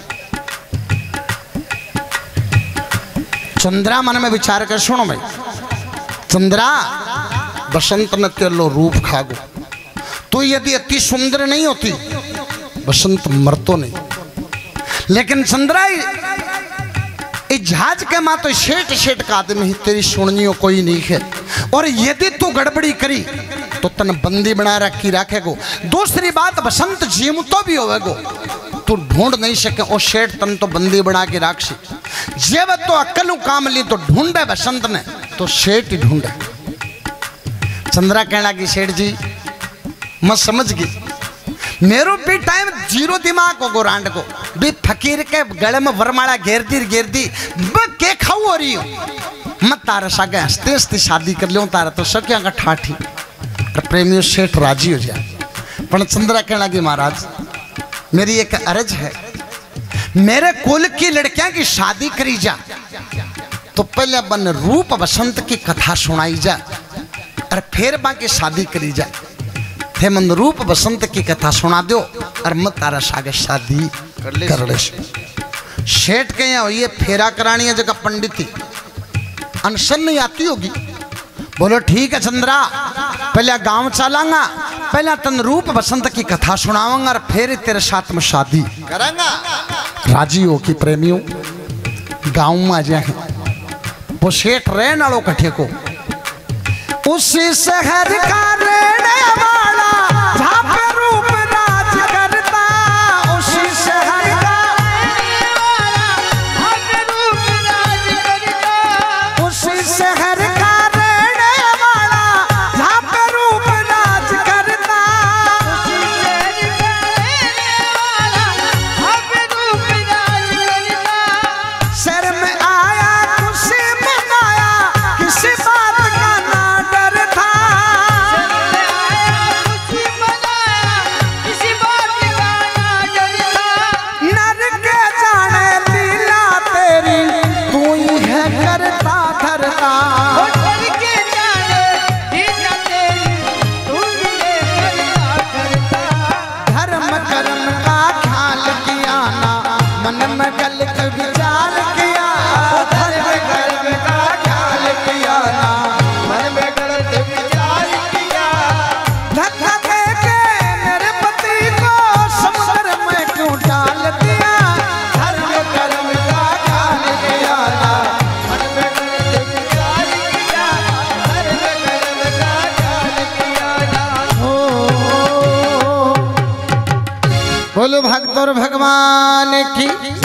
चंद्रा मन में विचार कर सुनो भाई। चंद्रा बसंत ने तेलो रूप खागो तो यदि अति सुंदर नहीं होती बसंत मरतो नहीं। लेकिन चंद्रा इस जहाज के माँ तो शेठ शेठ का आदमी तेरी सुननियो कोई नहीं है। और यदि तू गड़बड़ी करी तो तन बंदी बना रखी रखेगो। दूसरी बात बसंत जीव तो भी होवेगो तू ढूंढ नहीं सके और शेठ तन तो बंदी बना के राक्षी जब तो अक्कल काम ली तो ढूंढे बसंत ने तो शेठ ही ढूंढे। चंद्रा कहने लगी सेठ जी मैं समझ गई मेरो भी टाइम जीरो दिमाग हो गोरांड को भी फकीर के गले में वरमाला घेर दी मैं के खाऊ हो रही हूँ। मैं तारा सागे हंसते हंसते शादी कर लियो तारा तो सकिया का ठाठी और प्रेमियों सेठ राजी हो जाए। पर चंद्रा कहने लगी महाराज मेरी एक अर्ज है, मेरे कुल की लड़कियां की शादी करी जा तो पहले बन रूप बसंत की कथा सुनाई जा और फिर बाकी शादी करी जा। थे मन रूप बसंत की कथा सुना दो और मत तारा सागे शादी कर ले। सेठ के यहाँ ये फेरा करानी है जगह पंडित अनशन नहीं आती होगी। बोलो ठीक है चंद्रा, पहले गांव चलांगा, पहले तन रूप बसंत की कथा सुनाऊंगा और फिर तेरे साथ में शादी करेंगा। राजी हो कि प्रेमियों गांव में आ जाए। वो सेठ रहने वालों कठे को उसी शहर का रहने वाला जहाँ पे रूप राज करता, उसी शहर का रहने वाला जहाँ पे रूप राज करता, उसी शहर का रहने वाला जहाँ पे रूप राज करता, उसी शहर का रहने वाला जहाँ पे रूप राज करता। शहर में आया खुशी मनाया किसी बात का ना डर था। नर के जाने लीला तेरी तू ही है करता धरता। धर्म कर्म का ख्याल किया ना मन में गलत विचार किया। धर्म कर्म का ख्याल किया ना मन में गलत विचार किया। धक्का दे के मेरे पति को समुद्र में क्यों डाल दिया। धर्म कर्म का ख्याल किया ना मन में गलत विचार किया। धर्म कर्म का ख्याल किया ना। बोलो भक्त और भगवान की।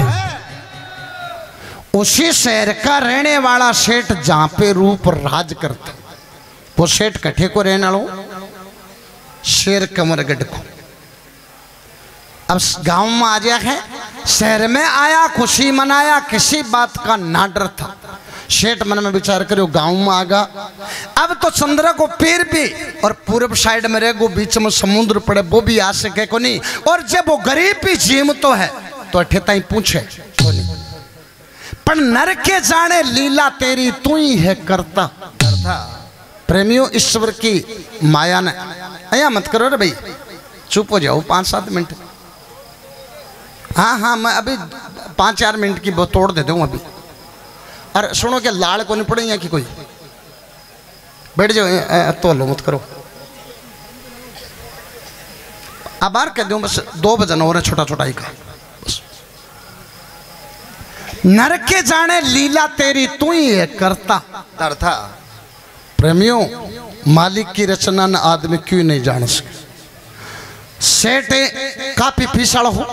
उसी शहर का रहने वाला सेठ जहां पे रूप राज करता, वो सेठ कठे को रहने वालों शेर कमरगढ़ को। अब गांव में आ गया है, शहर में आया खुशी मनाया किसी बात का ना डर था। सेठ मन में विचार करो गांव में आगा अब तो चंद्रा को पैर भी और पूर्व साइड में रहेगो, बीच में समुद्र पड़े वो भी आ सके को नहीं। और जब वो गरीब भी जीम तो है तो अठेता ही पूछे को नहीं। पर नर के जाने लीला तेरी तू ही है करता। प्रेमियों ईश्वर की माया ने अया मत करो रे भाई, चुप हो जाओ 5-7 मिनट। हाँ मैं अभी 5-4 मिनट की तोड़ दे दूँ अभी। और सुनो क्या लाड़ को नहीं पड़े यहाँ की कोई बैठ जाओ तो लो मत करो। अब बार कह दूँ बस 2 बजन और छोटा छोटा ही का। नर के जाने लीला तेरी तू ही है करता था। प्रेमियों मालिक की रचना न आदमी क्यों नहीं जान सके। सेठ काफी फीसाड़ हो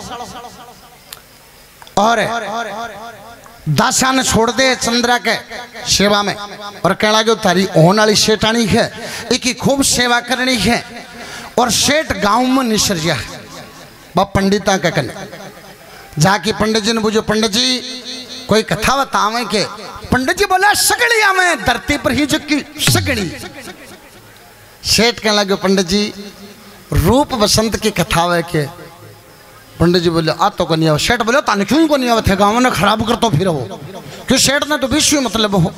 और दासा ने छोड़ दे चंद्रा के सेवा में और कह लगे तारी होने वाली सेठानी है एक खूब सेवा करनी है। और सेठ गांव में निसर गया बाप पंडिता के कने जाके पंडित जी ने पूछो पंडित जी कोई कथा बतावे के। पंडित जी बोला सगड़िया में धरती पर ही झुकी सगड़ी। सेठ कहने लगे पंडित जी रूप बसंत की कथा है के। पंडित जी बोले आ तो को नहीं आवे। सेठ बोले ताने क्यों को नहीं आवे थे गाँव ने खराब कर तो फिर हो क्यों सेठ ने तो विश्व मतलब हो।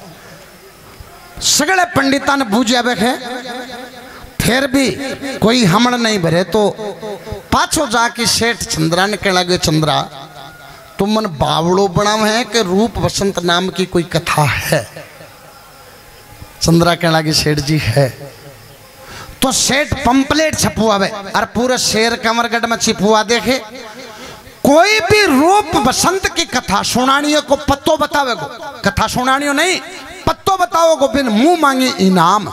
सगड़े पंडिता ने बूझ आवे है फिर भी कोई हमण नहीं भरे तो पाछो जाके सेठ चंद्रा ने कहने लगे चंद्रा तुम मन बावड़ो बनाव है कि रूप बसंत नाम की कोई कथा है। चंद्रा कहने लगी सेठ जी है। तो सेठ पंपलेट छपुआवे और पूरे शेर कमरगढ़ में छिपुआ देखे कोई भी रूप बसंत की कथा सुनानी को पत्तो बतावे को। कथा सुनानी नहीं पत्तो बताओ को बिन मुंह मांगे इनाम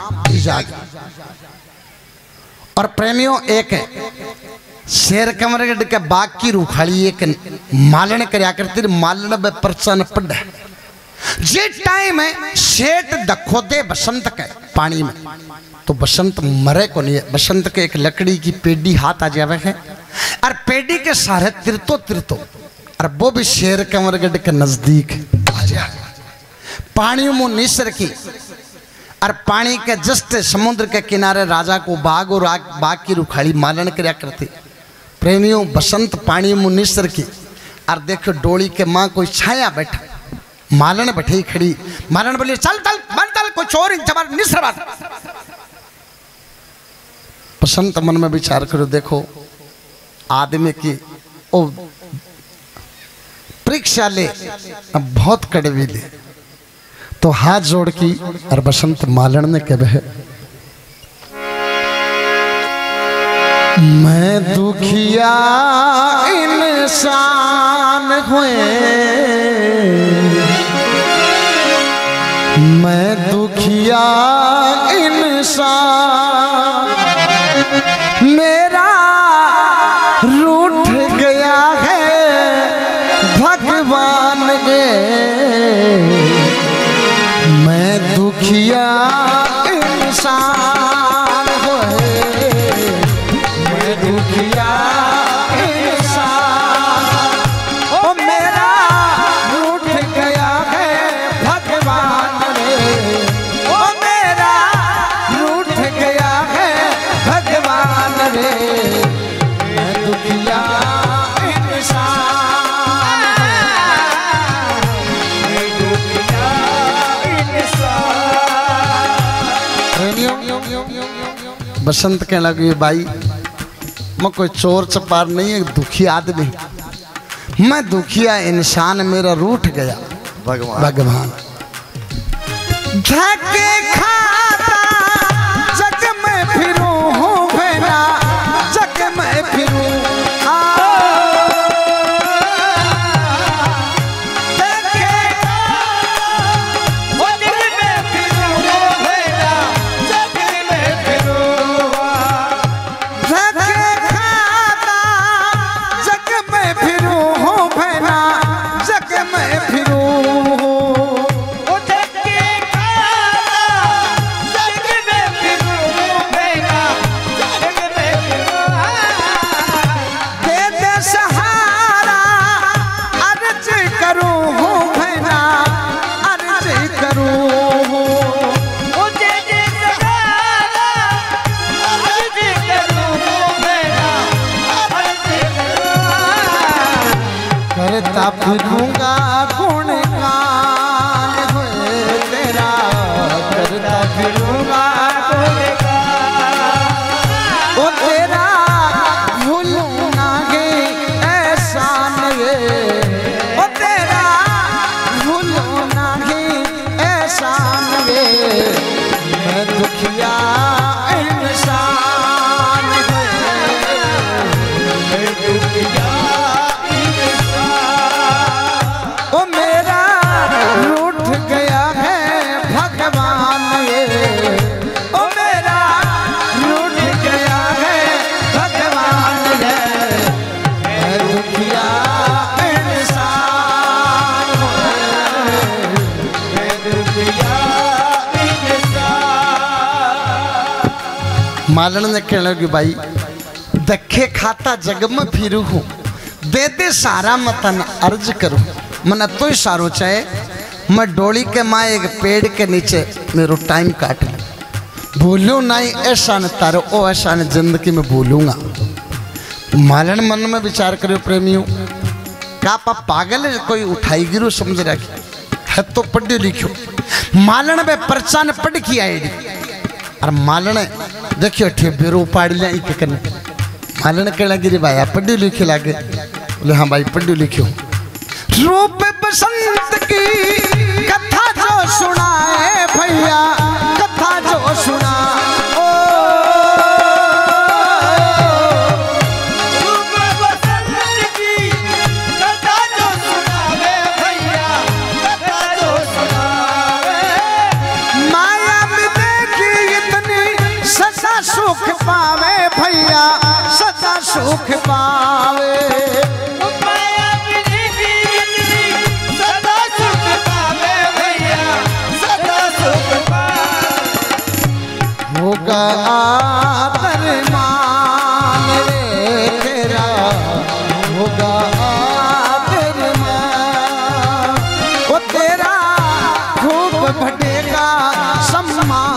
और प्रेमियों एक शेर कमरगढ़ के बाग की रूखाली एक मालन करया करती मालन में परचन पड़ जे टाइम है सेठ दखो दे बसंत के पानी में तो बसंत मरे को नहीं है। बसंत के एक लकड़ी की पेडी हाथ आ जावे है और पेडी के सारे तिरतो और वो भी शेर कमरगढ़ के नजदीक आ जाए। पानी में निसर की और पानी के जस्ट समुद्र के किनारे राजा को बाग और बाग की रुखाड़ी मालन करया करते। प्रेमियों बसंत पानी मुनिसर की और देखो डोली के माँ कोई छाया बैठा, मालन बैठी खड़ी। मालन बोली चल चल मन चल कोई चोर जबर निसर बात। बसंत मन में विचार करो, देखो आदमी की ओ परीक्षा ले अब बहुत कड़वी ले, तो हाथ जोड़ की और बसंत मालन ने कह है मैं दुखिया इंसान हुए, मैं दुखिया इंसान, मेरा रूठ गया है भगवान ने, मैं दुखिया इंसान हुए, मैं दुखिया इंसान, ओ मेरा रूठ गया है भगवान ने, ओ मेरा रूठ गया है भगवान ने, मैं दुखिया बसंत कहने लगी भाई मैं कोई चोर चपार नहीं है, दुखी आदमी, मैं दुखिया इंसान, मेरा रूठ गया भगवान। धक्के खाता जग में फिरूं हूँ भैया, जग में फिरूं करता फिरूंगा गुणगान हुए तेरा, करता फिरूंगा गुणगान, ओ तेरा भूलूं नागे एहसान ये, ओ तेरा भूलूं नागे एहसान ये, मैं दुखिया इंसान हुए, मैं दुखिया मालन ने कहने लगी भाई दखे खाता जग में फिरू हूँ, दे दे सारा मतन अर्ज करूँ, मन तो ही सारो चाहे मैं डोली के माँ एक पेड़ के नीचे मेरो टाइम काट लूँ, भूलूँ नहीं ऐसा न तारो ओ ऐसा न जिंदगी में भूलूँगा। मालन मन में विचार करो प्रेमियों, का पागल है कोई उठाई गिरो समझ रखी है तो पढ़ो लिखो। मालन में परचा ने पढ़ की आएगी और मालन देखियो ठे बेरो पाड़ लिया एक कने। मालन कहना गिरी भाई आप पढ़ो लिखे लागे, बोले हाँ भाई पढ़ो लिखो। रूप बसंत की कथा जो सुनाए भैया, कथा जो सुना ओ रूप बसंत की कथा जो सुनावे भैया, कथा जो सुनावे, माया में देखी इतनी सदा सुख पावे भैया, सदा सुख पावे, होगा आदर मान रे तेरा, होगा आदर मान, वो तेरा खूब बढ़ेगा सम्मान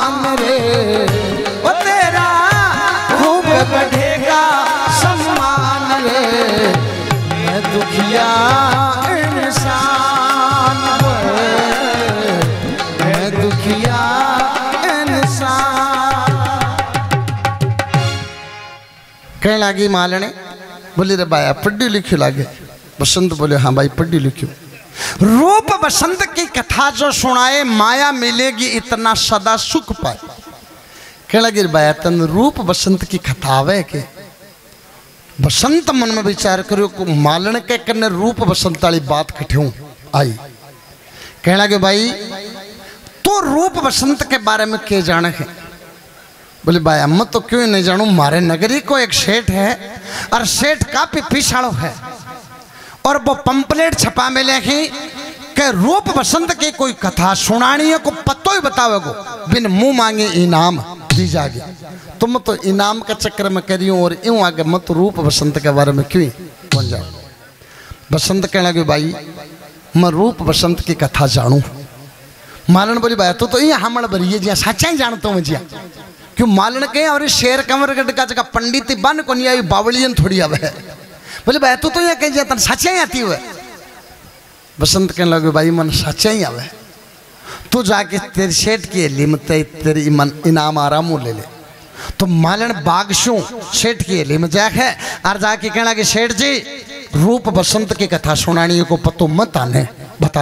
कह लगी मालने, बोली रे बाया पढ़ी लिखी लागे। बसंत बोले हाँ भाई पढ़ी लिखी। रूप बसंत की कथा जो सुनाए माया मिलेगी इतना सदा सुख पाए। कह लगी रे बाया तन रूप बसंत की कथा आवे के। बसंत मन में विचार करो को मालन के कन्ने रूप बसंत वाली बात कठ्यों आई। कह लगे भाई तो रूप बसंत के बारे में क्या जाने है। बोले भाई हम तो क्यों नहीं जानू, मारे नगरी को एक सेठ है और सेठ काफी पिछाड़ो है और वो पंपलेट छपा मिले ही कि रूप बसंत की कोई कथा सुनानी है को पतो ही बताओगे बिन मुंह मांगे इनाम दी जाएगी। तुम तो इनाम का चक्कर में करी और यूं आगे मत रूप बसंत के बारे में क्यों बन जाओ। बसंत कहने लगे भाई मैं रूप बसंत की कथा जानू। मालन बोली भाई तो ये हमड़ बरी जिया सच्चा ही जानता हूँ जिया क्यों मालन के और शेर कमरगढ़ का जगह पंडित बन को नहीं आई बावलियन थोड़ी आवे। बोले भाई तू तो ये कहीं जाता सच्चा ही आती हुए। बसंत कहने लगे भाई मन सच्चा ही आवे तू जाके तेरे सेठ की लिमत तेरी मन इनाम आराम ले ले। तो मालन बागशू सेठ की लिम जाक है और जाके कहना कि सेठ जी रूप बसंत की कथा सुनानी को पतो मत आने बता।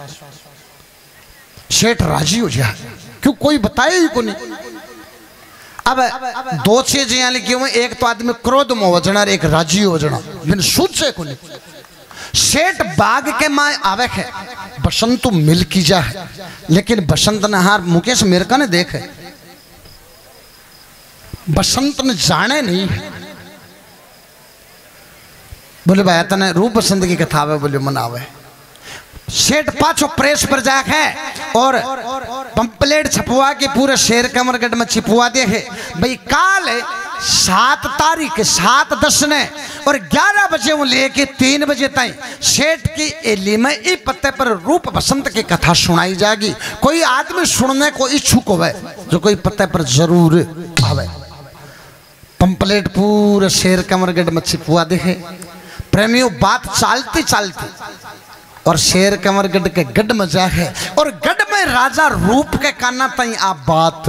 सेठ राजी हो जाए क्यों कोई बताए ही को नहीं। अब दो चीज यहाँ लिखी हुई, एक तो आदमी क्रोध में हो जाना और एक राजी हो जाना बिन सोचे को नहीं। सेठ बाग के माए आवे है बसंत मिल की जा है लेकिन बसंत नहार मुकेश मेरका ने देखे बसंत ने जाने नहीं। बोले भाई तने रूप बसंत की कथा आवे। बोले मन आवे। सेठ पाछो प्रेस पर जाक है और पंपलेट छपवा के पूरे शेर कमरगढ़ में छिपवा दे है भाई काल 7 तारीख 7-10 ने और 11 बजे वो लेके 3 बजे तक सेठ की एली में ई पत्ते पर रूप बसंत की कथा सुनाई जाएगी। कोई आदमी सुनने को इच्छुक हो जो कोई पत्ते पर जरूर आवे। पंपलेट पूरे शेर कमरगढ़ में छिपवा दे है। प्रेमियों बात चालती चालती और शेर कमरगढ़ के गढ़ में जा है और गढ़ में राजा रूप के काना तई आप बात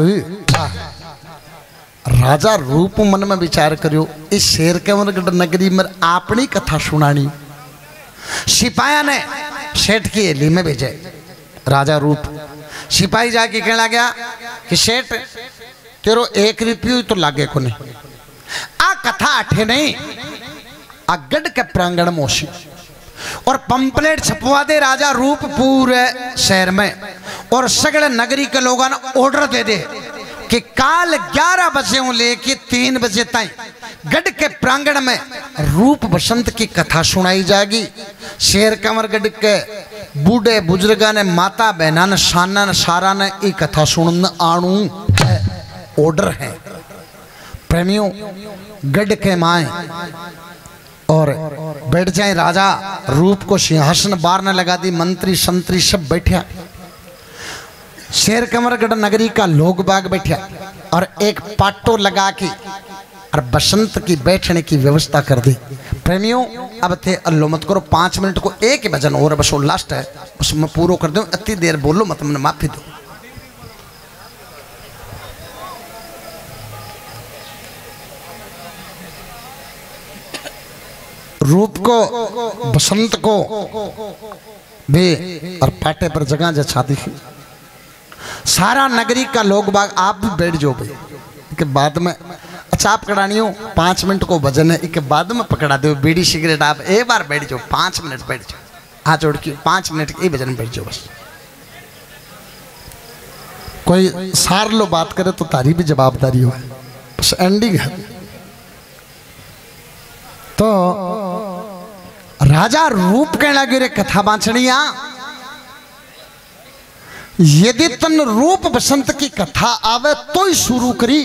राजा रूप मन में विचार करियो इस शेर कमरगढ़ नगरी में अपनी कथा सुनानी। सिपाहिया ने सेठ की एली में भेजे राजा रूप। सिपाही जाके कहना गया कि सेठ तेरो 1 रुपये तो लागे को नहीं आ कथा अठे नहीं आ गढ़ के प्रांगण मोशी और पंपलेट छपवा दे राजा रूप पूरे शहर में और सगले नगरी के लोगों ने ऑर्डर दे दे कि काल 11 बजे लेके 3 बजे तक गढ़ के प्रांगण में रूप बसंत की कथा सुनाई जाएगी। शेर कमरगढ़ के बूढ़े बुजुर्गा ने माता बहना ने शाना ने सारा ने ये कथा सुनने आणु ऑर्डर है। प्रेमियों गढ़ के माए और बैठ जाए राजा रूप को सिंहासन बार ने लगा दी। मंत्री संतरी सब बैठा। शेर कमरगढ़ नगरी का लोग बाग बैठा और एक पाटो लगा के और बसंत की बैठने की व्यवस्था कर दी। प्रेमियों अब थे अल्लो मत करो 5 मिनट को एक ही भजन और बस लास्ट है उसमें पूरा कर दो। इतनी देर बोलो मत मैंने माफी दो। रूप को बसंत को भी और पाटे पर जगह जछा दी। सारा नगरी का लोग बाग आप भी बैठ जाओ भाई के बाद में अचाप कड़ानी हो 5 मिनट को भजन है इसके बाद में पकड़ा दो बीड़ी सिगरेट आप एक बार बैठ जाओ 5 मिनट बैठ जाओ हाथ जोड़ के 5 मिनट के भजन बैठ जाओ। बस कोई सार लो बात करे तो तारी भी जवाबदारी हो बस एंडिंग है। तो राजा रूप कहने लगे रे कथा बांचनिया यदि तन रूप बसंत की कथा आवे तो ही शुरू करी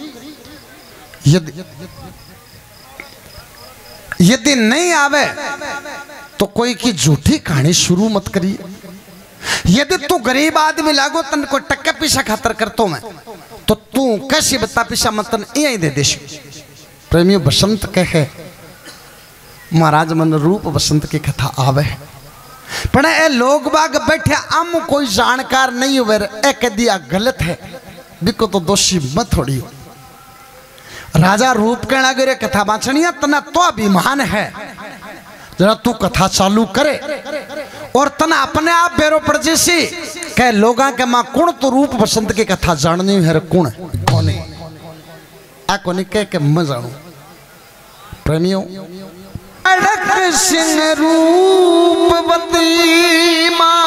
यदि नहीं आवे तो कोई की झूठी कहानी शुरू मत करी। यदि तू गरीब आदमी लागो तन को टक्का पीछा खातर करतो मैं तो तू कैसी बता पीछा मतन यही दे देश। प्रेमियों बसंत कहे महाराज मन रूप बसंत की कथा आवे पर ए लोग बाग बैठे आम कोई जानकार नहीं हुए ए कह दिया गलत है बिको तो दोषी मत थोड़ी हो। राजा रूप कहना गिरे कथा बाचनिया तना तो अभिमान है जरा तू कथा चालू करे और तना अपने आप बेरो पड़ जैसी कह लोगा के मां कौन तो रूप बसंत की कथा जाननी है कौन कोने आ कोने कह के मैं जानू प्रेमियों खड़क सिंह रूपवती मां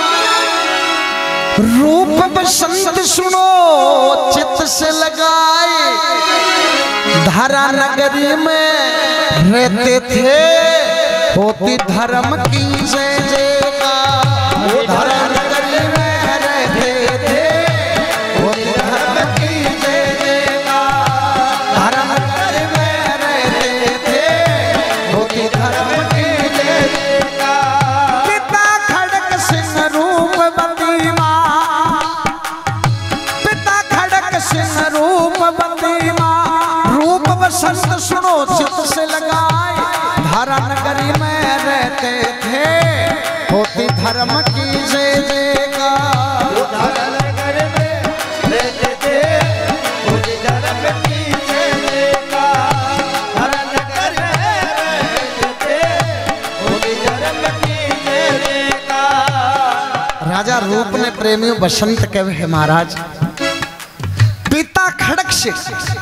रूप बसंत सुनो चित्त से लगाए धारा नगरी में रहते थे होती धर्म की जय जयकार धारा नगरी में रहते थे होती धर्म की जय जयकार धारा नगरी में रहते थे होती धर्म की जय जयकार पिता खड़क सिंह रूपवती मां पिता खड़क सिंह रूपवती मां रूप बसंत सुनो चित्त से लगाए धारा नगरी में रहते थे होती धर्म की जय जयकार धारा नगरी में रहते थे होती धर्म की जय जयकार धारा नगरी में रहते थे होती धर्म की जय जयकार। राजा रूप ने प्रेमियों बसंत कहे है महाराज पिता खड़क सिंह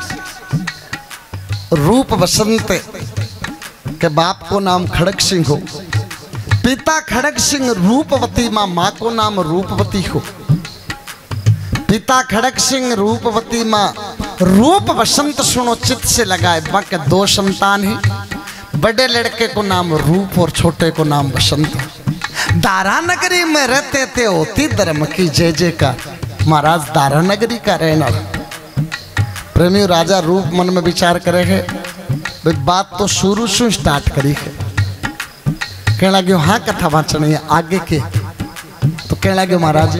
रूप बसंत के बाप को नाम खड़क सिंह हो पिता खड़क सिंह रूपवती माँ को नाम रूपवती हो पिता खड़क सिंह रूपवती माँ रूप बसंत सुनो चित्त से लगाए बाकी दो संतान ही बड़े लड़के को नाम रूप और छोटे को नाम बसंत दारा नगरी में रहते थे होती धर्म की जय जयकार महाराज दारा नगरी का रहना प्रेमी राजा रूप मन में विचार करे है बात तो शुरू से स्टार्ट करी है कहने लगे हाँ कथा वाचनी है आगे के तो कहने लगे महाराज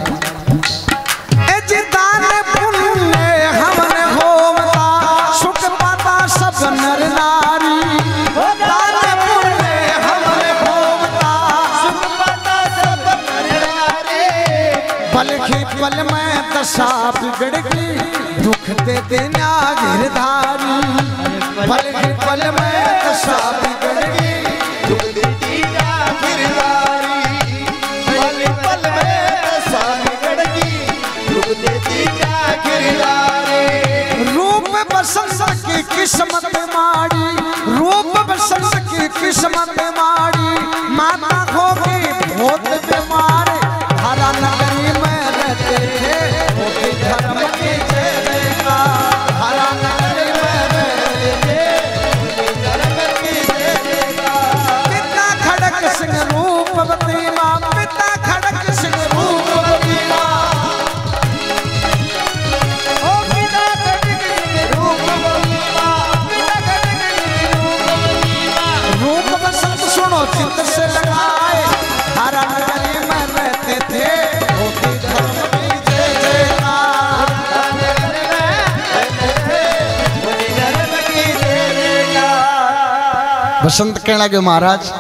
सुख पाता सब नर नारी पल के पल में दशा बिगड़ गई दुख दे देना गिरधारी पल के पल में दशा बिगड़ गई दुख दे देना गिरधारी पल पल में दशा बिगड़ गई दुख दे देना गिरधारी रूप बसंत की किस्मत माड़ी रूप बसंत की किस्मत माड़ी माता होगी बहुत बीमार धारा नगरी में रहते थे होती धर्म की जय जयकार धारा नगरी में रहते थे होती धर्म की जय जयकार पिता खड़क सिंह रूपवती मां पिता खड़क सिंह रूपवती मां ओ पिता खड़क सिंह रूपवती मां पिता खड़क सिंह रूपवती मां रूप बसंत सुनो चित्त से लगाए धारा नगरी में रहते थे होती धर्म की जय जयकार बसंत कहने लगे महाराज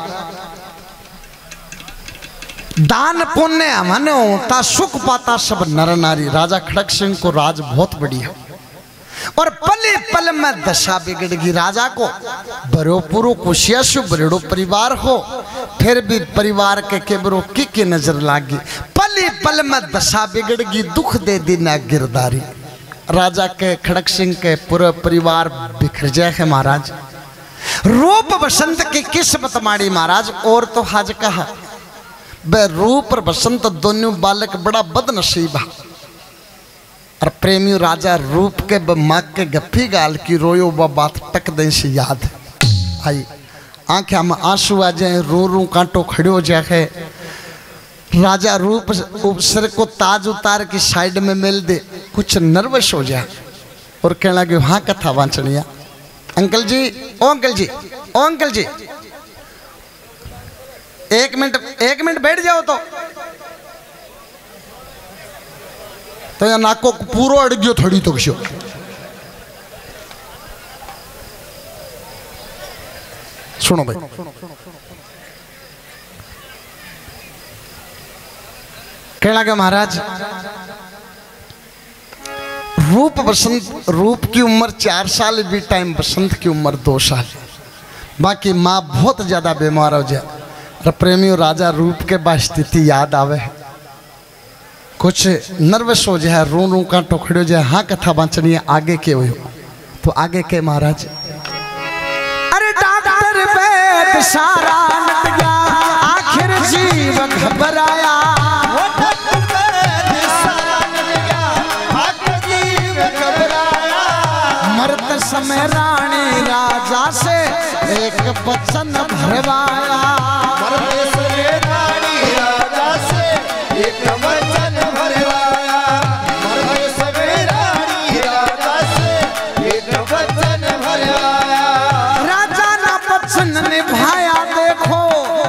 दान पुण्य मन होता सुख पाता सब नर नारी राजा खड़क सिंह को राज बहुत बढ़िया और पले पल में दशा बिगड़ गई राजा को बरो पुरो कुशियासु बरेड़ो परिवार हो फिर भी परिवार के केबरो की नजर लागी पले पल में दशा बिगड़ गई दुख दे दी ना गिरदारी राजा के खड़क सिंह के पूरा परिवार बिखर जाए है महाराज रूप बसंत की किस्मत माड़ी महाराज और तो हाज कहा बे रूप और बसंत दोनों बालक बड़ा बदनसीब है और प्रेमी राजा रूप के माँ के गप्पी गाल की रोयो व बात टक दे से याद आई आंखें में आंसू आ जाए रो रू कांटो खड़ो जाए राजा रूप सिर को ताज उतार की साइड में मेल दे कुछ नर्वस हो जाए और कहने लगे हाँ कथा वाचनिया अंकल जी ओ अंकल जी ओ अंकल जी एक मिनट बैठ जाओ तो या नाको पूरो अड़ गयो थोड़ी तो क्यों सुनो भाई कहने लगे महाराज रूप बसंत, रूप की उम्र 4 साल भी टाइम, बसंत की उम्र 2 साल। बाकी माँ बहुत ज़्यादा बीमार हो जाए। और प्रेमियों राजा रूप के बाद स्थिति याद आवे, कुछ नर्वस हो जाए, रू रू का टोखड़ो जाए। हाँ कथा बांचनी है, आगे के हो तो आगे के महाराज। अरे डॉक्टर वैद सारा नट गया, आखिर जीव घबराया। मरते समय रानी राजा से एक वचन भरवाया। मरते समय रानी राजा से एक वचन भरवाया। मरते समय रानी राजा से एक वचन भरवाया। राजा ना वचन निभाया, देखो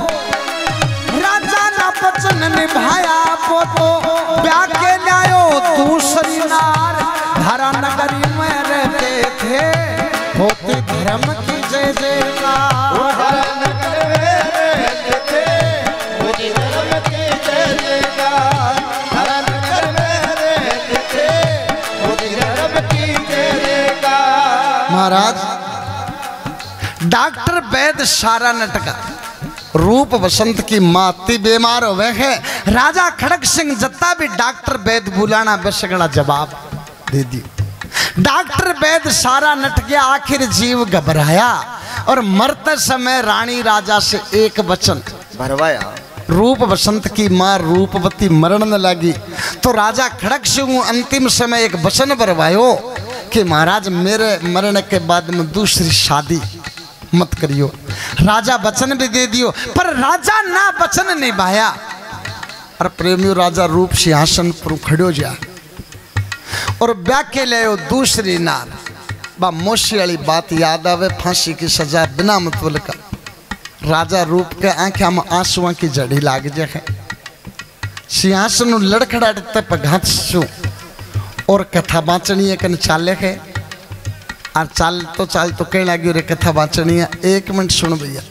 राजा ना वचन निभाया, वो तो ब्याह के लायो दूसरी नार। धरा नगरी में रहते थे होती धर्म की जय जयकार। धरा नगर में रहते थे होती धर्म की जय जयकार। धरा नगर में रहते थे होती धर्म की जय जयकार। महाराज डॉक्टर वैद सारा नटका रूप बसंत की माती बीमार हो गए है। राजा खड़ग सिंह जत्ता भी डॉक्टर वैद बुलाना बेसगड़ा जवाब दे दी। डॉक्टर वैद सारा नट गया, आखिर जीव घबराया। और मरते समय रानी राजा से एक वचन भरवाया। रूप बसंत की मां रूपवती मरण न लगी तो राजा खड़ग सिंह अंतिम समय एक वचन भरवायो कि महाराज मेरे मरने के बाद में दूसरी शादी मत करियो। राजा वचन भी दे दियो, पर राजा ना वचन निभाया। और प्रेमियों राजा रूप सिंहासन पर खड़ो जा और ब्याह के ले दूसरी नार। बा मोशी वाली बात याद आवे, फांसी की सजा बिना मतलब का। राजा रूप के आंखें में आंसुओं की जड़ी लाग जाए। सिंहासन लड़खड़ाते पघात सु और कथा बाँचनी है कन चाले है। और चाल तो कहने लगी रे कथा बाँचनी है। 1 मिनट सुन भैया।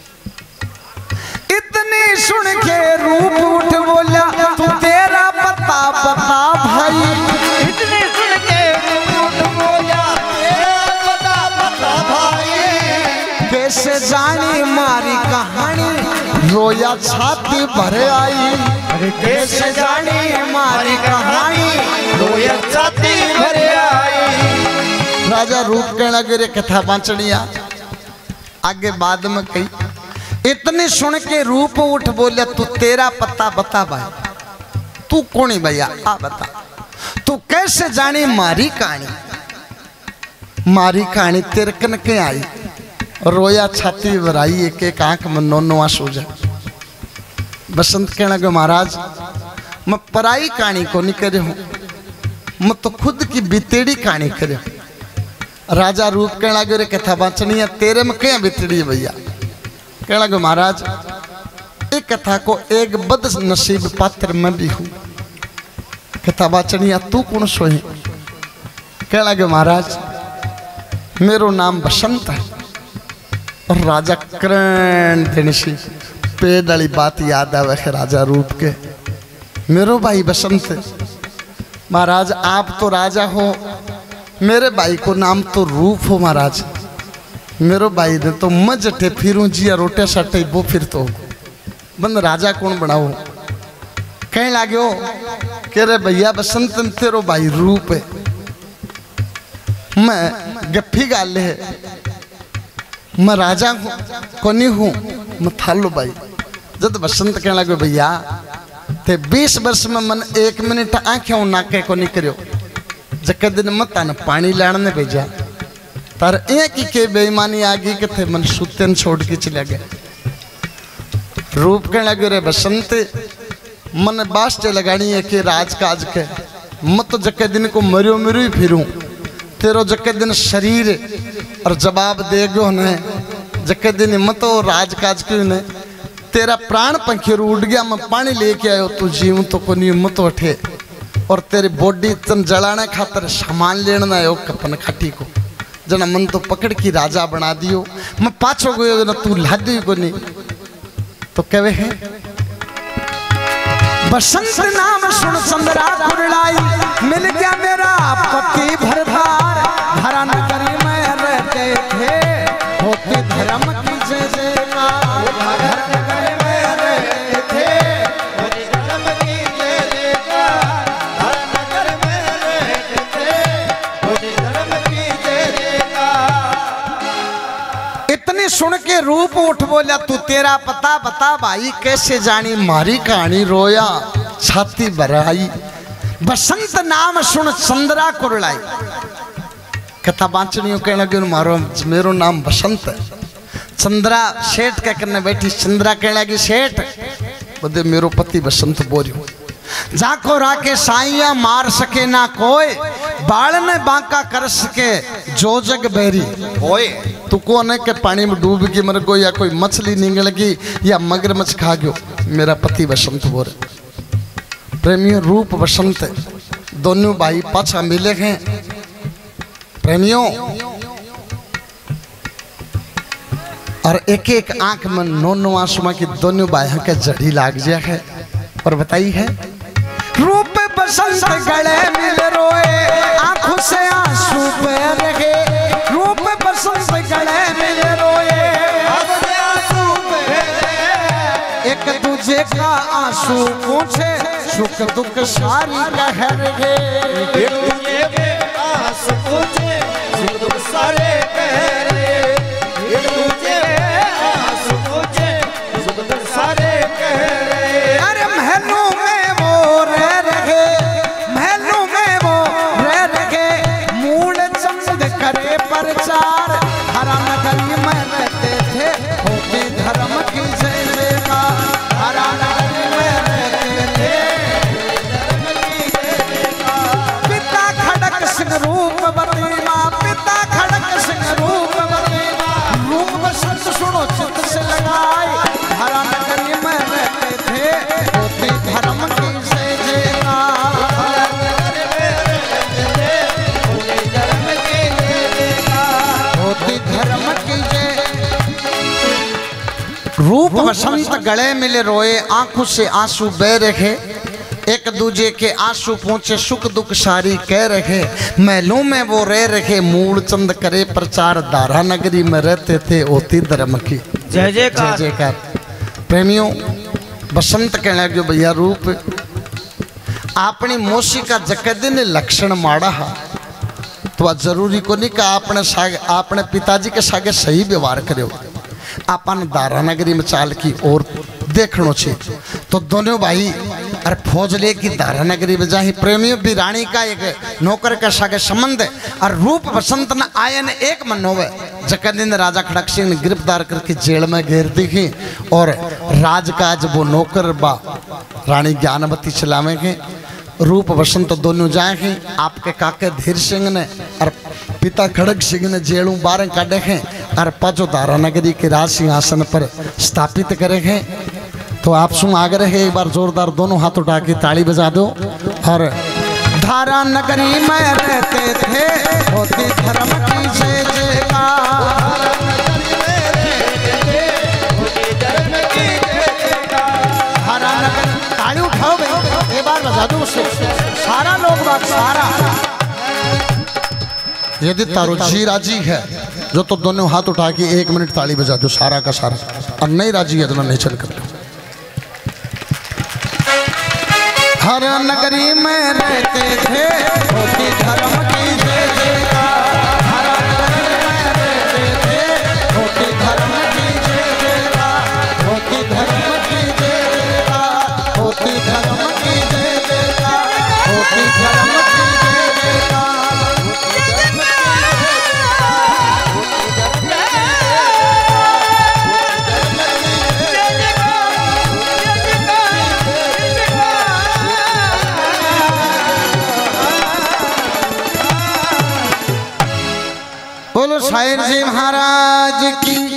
इतनी सुन के रूप उठ बोला, तू तेरा पता बता भाई। इतने सुन के रूप बोला, तेरा पता बता भाई। कैसे जानी मारी कहानी, रोया छाती भर आई। कैसे जानी मारी कहानी, रोया छाती भर आई। राजा रूप कहने लगे रे कथा बाँचनिया आगे बाद में कही। इतने सुन के रूप उठ बोले, तू तेरा पता बता भाई। तू कौन है भैया आ बता। तू कैसे जानी मारी कहानी, मारी कहानी तेरे कन के आई। रोया छाती भराई, एक एक आंख में नौ आंसू जा। बसंत कहने लगे महाराज मैं पराई कहानी को नहीं करे हूँ, मैं तो खुद की बितेड़ी कहानी करे। राजा रूप कहने लगे रे कथा बाँचनी है, तेरे में क्या बितेड़ी है भैया। कहने लगे महाराज एक कथा को एक बद नसीब पात्र में भी हूँ। कथा बाँचनी है, तू कौन सोई। कहने लगे महाराज मेरो नाम बसंत है। और राजा करण देने से पेड़ वाली बात याद आवे है राजा रूप के। मेरो भाई बसंत। महाराज आप तो राजा हो, मेरे भाई को नाम तो रूप हो महाराज। मेरो भाई ने तो मैं जटे फिरूं जिया रोटे सटे वो फिर तो बंद राजा कौन बनाओ। कहीं लागे हो कह रहे भैया बसंत तेरो भाई रूप है। मैं गप्फी गाल है, मैं राजा को नहीं हूँ, मैं थालो भाई। जब बसंत कहने लगे भैया ते 20 वर्ष में मन 1 मिनट आंखें नाके को नहीं करो। जक दिन मत न पानी लाने ने भेजा तार एक ही के बेईमानी आ गई कि थे मन सुतन छोड़ के चले गए। रूप कहने लगे रे बसंत मन बास चे लगानी है कि राज काज के मत तो जक दिन को मरियो मरियो ही फिरूं। तेरो जक दिन शरीर और जवाब देगो ने जक दिन मत तो राज काज क्यों ने। तेरा प्राण पंखी उड़ गया, मैं पानी लेके आयो तू जीव तो को नहीं मत उठे। और तेरी बॉडी तन जलाने खातर सामान लेना आयो कपन खाटी को जना मन तो पकड़ की राजा बना दियो। मैं पाछो गयो ना तू लादी को नहीं तो कहे है बसंत नाम सुन चंद्रा कुरलाई मिल गया मेरा पति सुन के रूप उठ बोला, तू तेरा पता बता भाई कैसे जानी मारी कहानी। रोया छाती भराई, बसंत नाम सुन चंद्रा कुरलाई। कथा बांचनियों कहने लगे मारो मेरो नाम बसंत है। चंद्रा सेठ के करने बैठी, चंद्रा कहने लगी सेठ बोले मेरो पति बसंत बोरियो, जाको राके साइया मार सके ना कोई, बाल ने बांका कर सके जो जग बेरी होए। तू कौन है के पानी में डूब गई मर गो, या कोई मछली निगल गई, या मगरमच्छ खा गयो, मेरा पति बसंत बोरे। प्रेमियों रूप बसंत दोनों भाई पाछा मिले हैं। प्रेमियों और एक एक आंख में नौ आंसुओं की दोनों बाहों के जड़ी लाग जाए है। और बताई है रूप बसंत गले मिल रोए, आंखों से आंसू बह रहे। रूप बसंत गले मिल रोए, आंसू बह रहे। एक दूजे का आंसू पूछे, सुख दुख सारी कह रहे। एक दूजे के आंसू पूछे, सुख दुख सारे कह रहे। एक दूजे के आंसू पूछे, सुख दुख सारे कह रहे। अरे महलों में वो रह रहे, महलों में वो रह रहे, मूल चंद करे प्रचार। हरा नगरी में रहते थे, होते धर्म की जय का। हरा नगरी में रहते थे, पिता खड़क सिंह रूपवती मां, पिता खड़क सिंह रूपवती मां। रूप बसंत सुनो चित्त से लगाए, हरा नगरी में रहते थे, होती धर्म की जय जयकार। हरा नगरी में रहते थे, होती धर्म की जय जयकार, होती धर्म की जय। रूप बसंत गले मिले रोए, आंखों से आंसू बह रहे। एक दूजे के आंसू पहुंचे, सुख दुख सारी कह रहे। महलों में वो रह रहे, मूल चंद करे प्रचार। दारा नगरी में रहते थे, होती धर्म की जय जयकार। जय जयकार। प्रेमियों बसंत कहने लगे भैया रूप अपनी मौसी का जक दिन लक्षण माड़ा हा, तो जरूरी को नहीं का आपने पिताजी के सागे सही व्यवहार करो। अपन दारा नगरी में चाल की और देखनो छे। तो दोनों भाई और फौज ले की दारा नगरी में जाही। प्रेमियों भी रानी का एक नौकर का सागे संबंध है। और रूप बसंत न आयन एक मन होवे, जक दिन राजा खड़क सिंह ने गिरफ्तार करके जेल में घेर दी। और राजकाज वो नौकर बा रानी ज्ञानवती चलावेंगे। रूप बसंत दोनों जाए। आपके काके धीर सिंह ने और पिता खड़क सिंह ने जेलों बारह काटे हैं और पांचों दारा नगरी के राज सिंहासन पर स्थापित करे हैं। तो आप सुन आगे रहे, एक बार जोरदार दोनों हाथ उठा के ताली बजा दो। और धारा नगरी में रहते थे, होती धर्म की जय जयकार। धारा नगरी ताली उठाओ भाई, एक बार बजा दो उसे सारा लोग बात सारा। यदि तारो जी राजी है जो तो दोनों हाथ उठा के 1 मिनट ताली बजा दो सारा का सारा। और नहीं राजी है तो नहीं चल कर। हर नगरी में रहते थे, होती धर्म की जय जयकार। हर नगरी में रहते थे, होती धर्म की जय जयकार, होती धर्म की जय जयकार, होती धर्म की जय जयकार, होती धर्म की जय जयकार। बोलो शायर जी महाराज की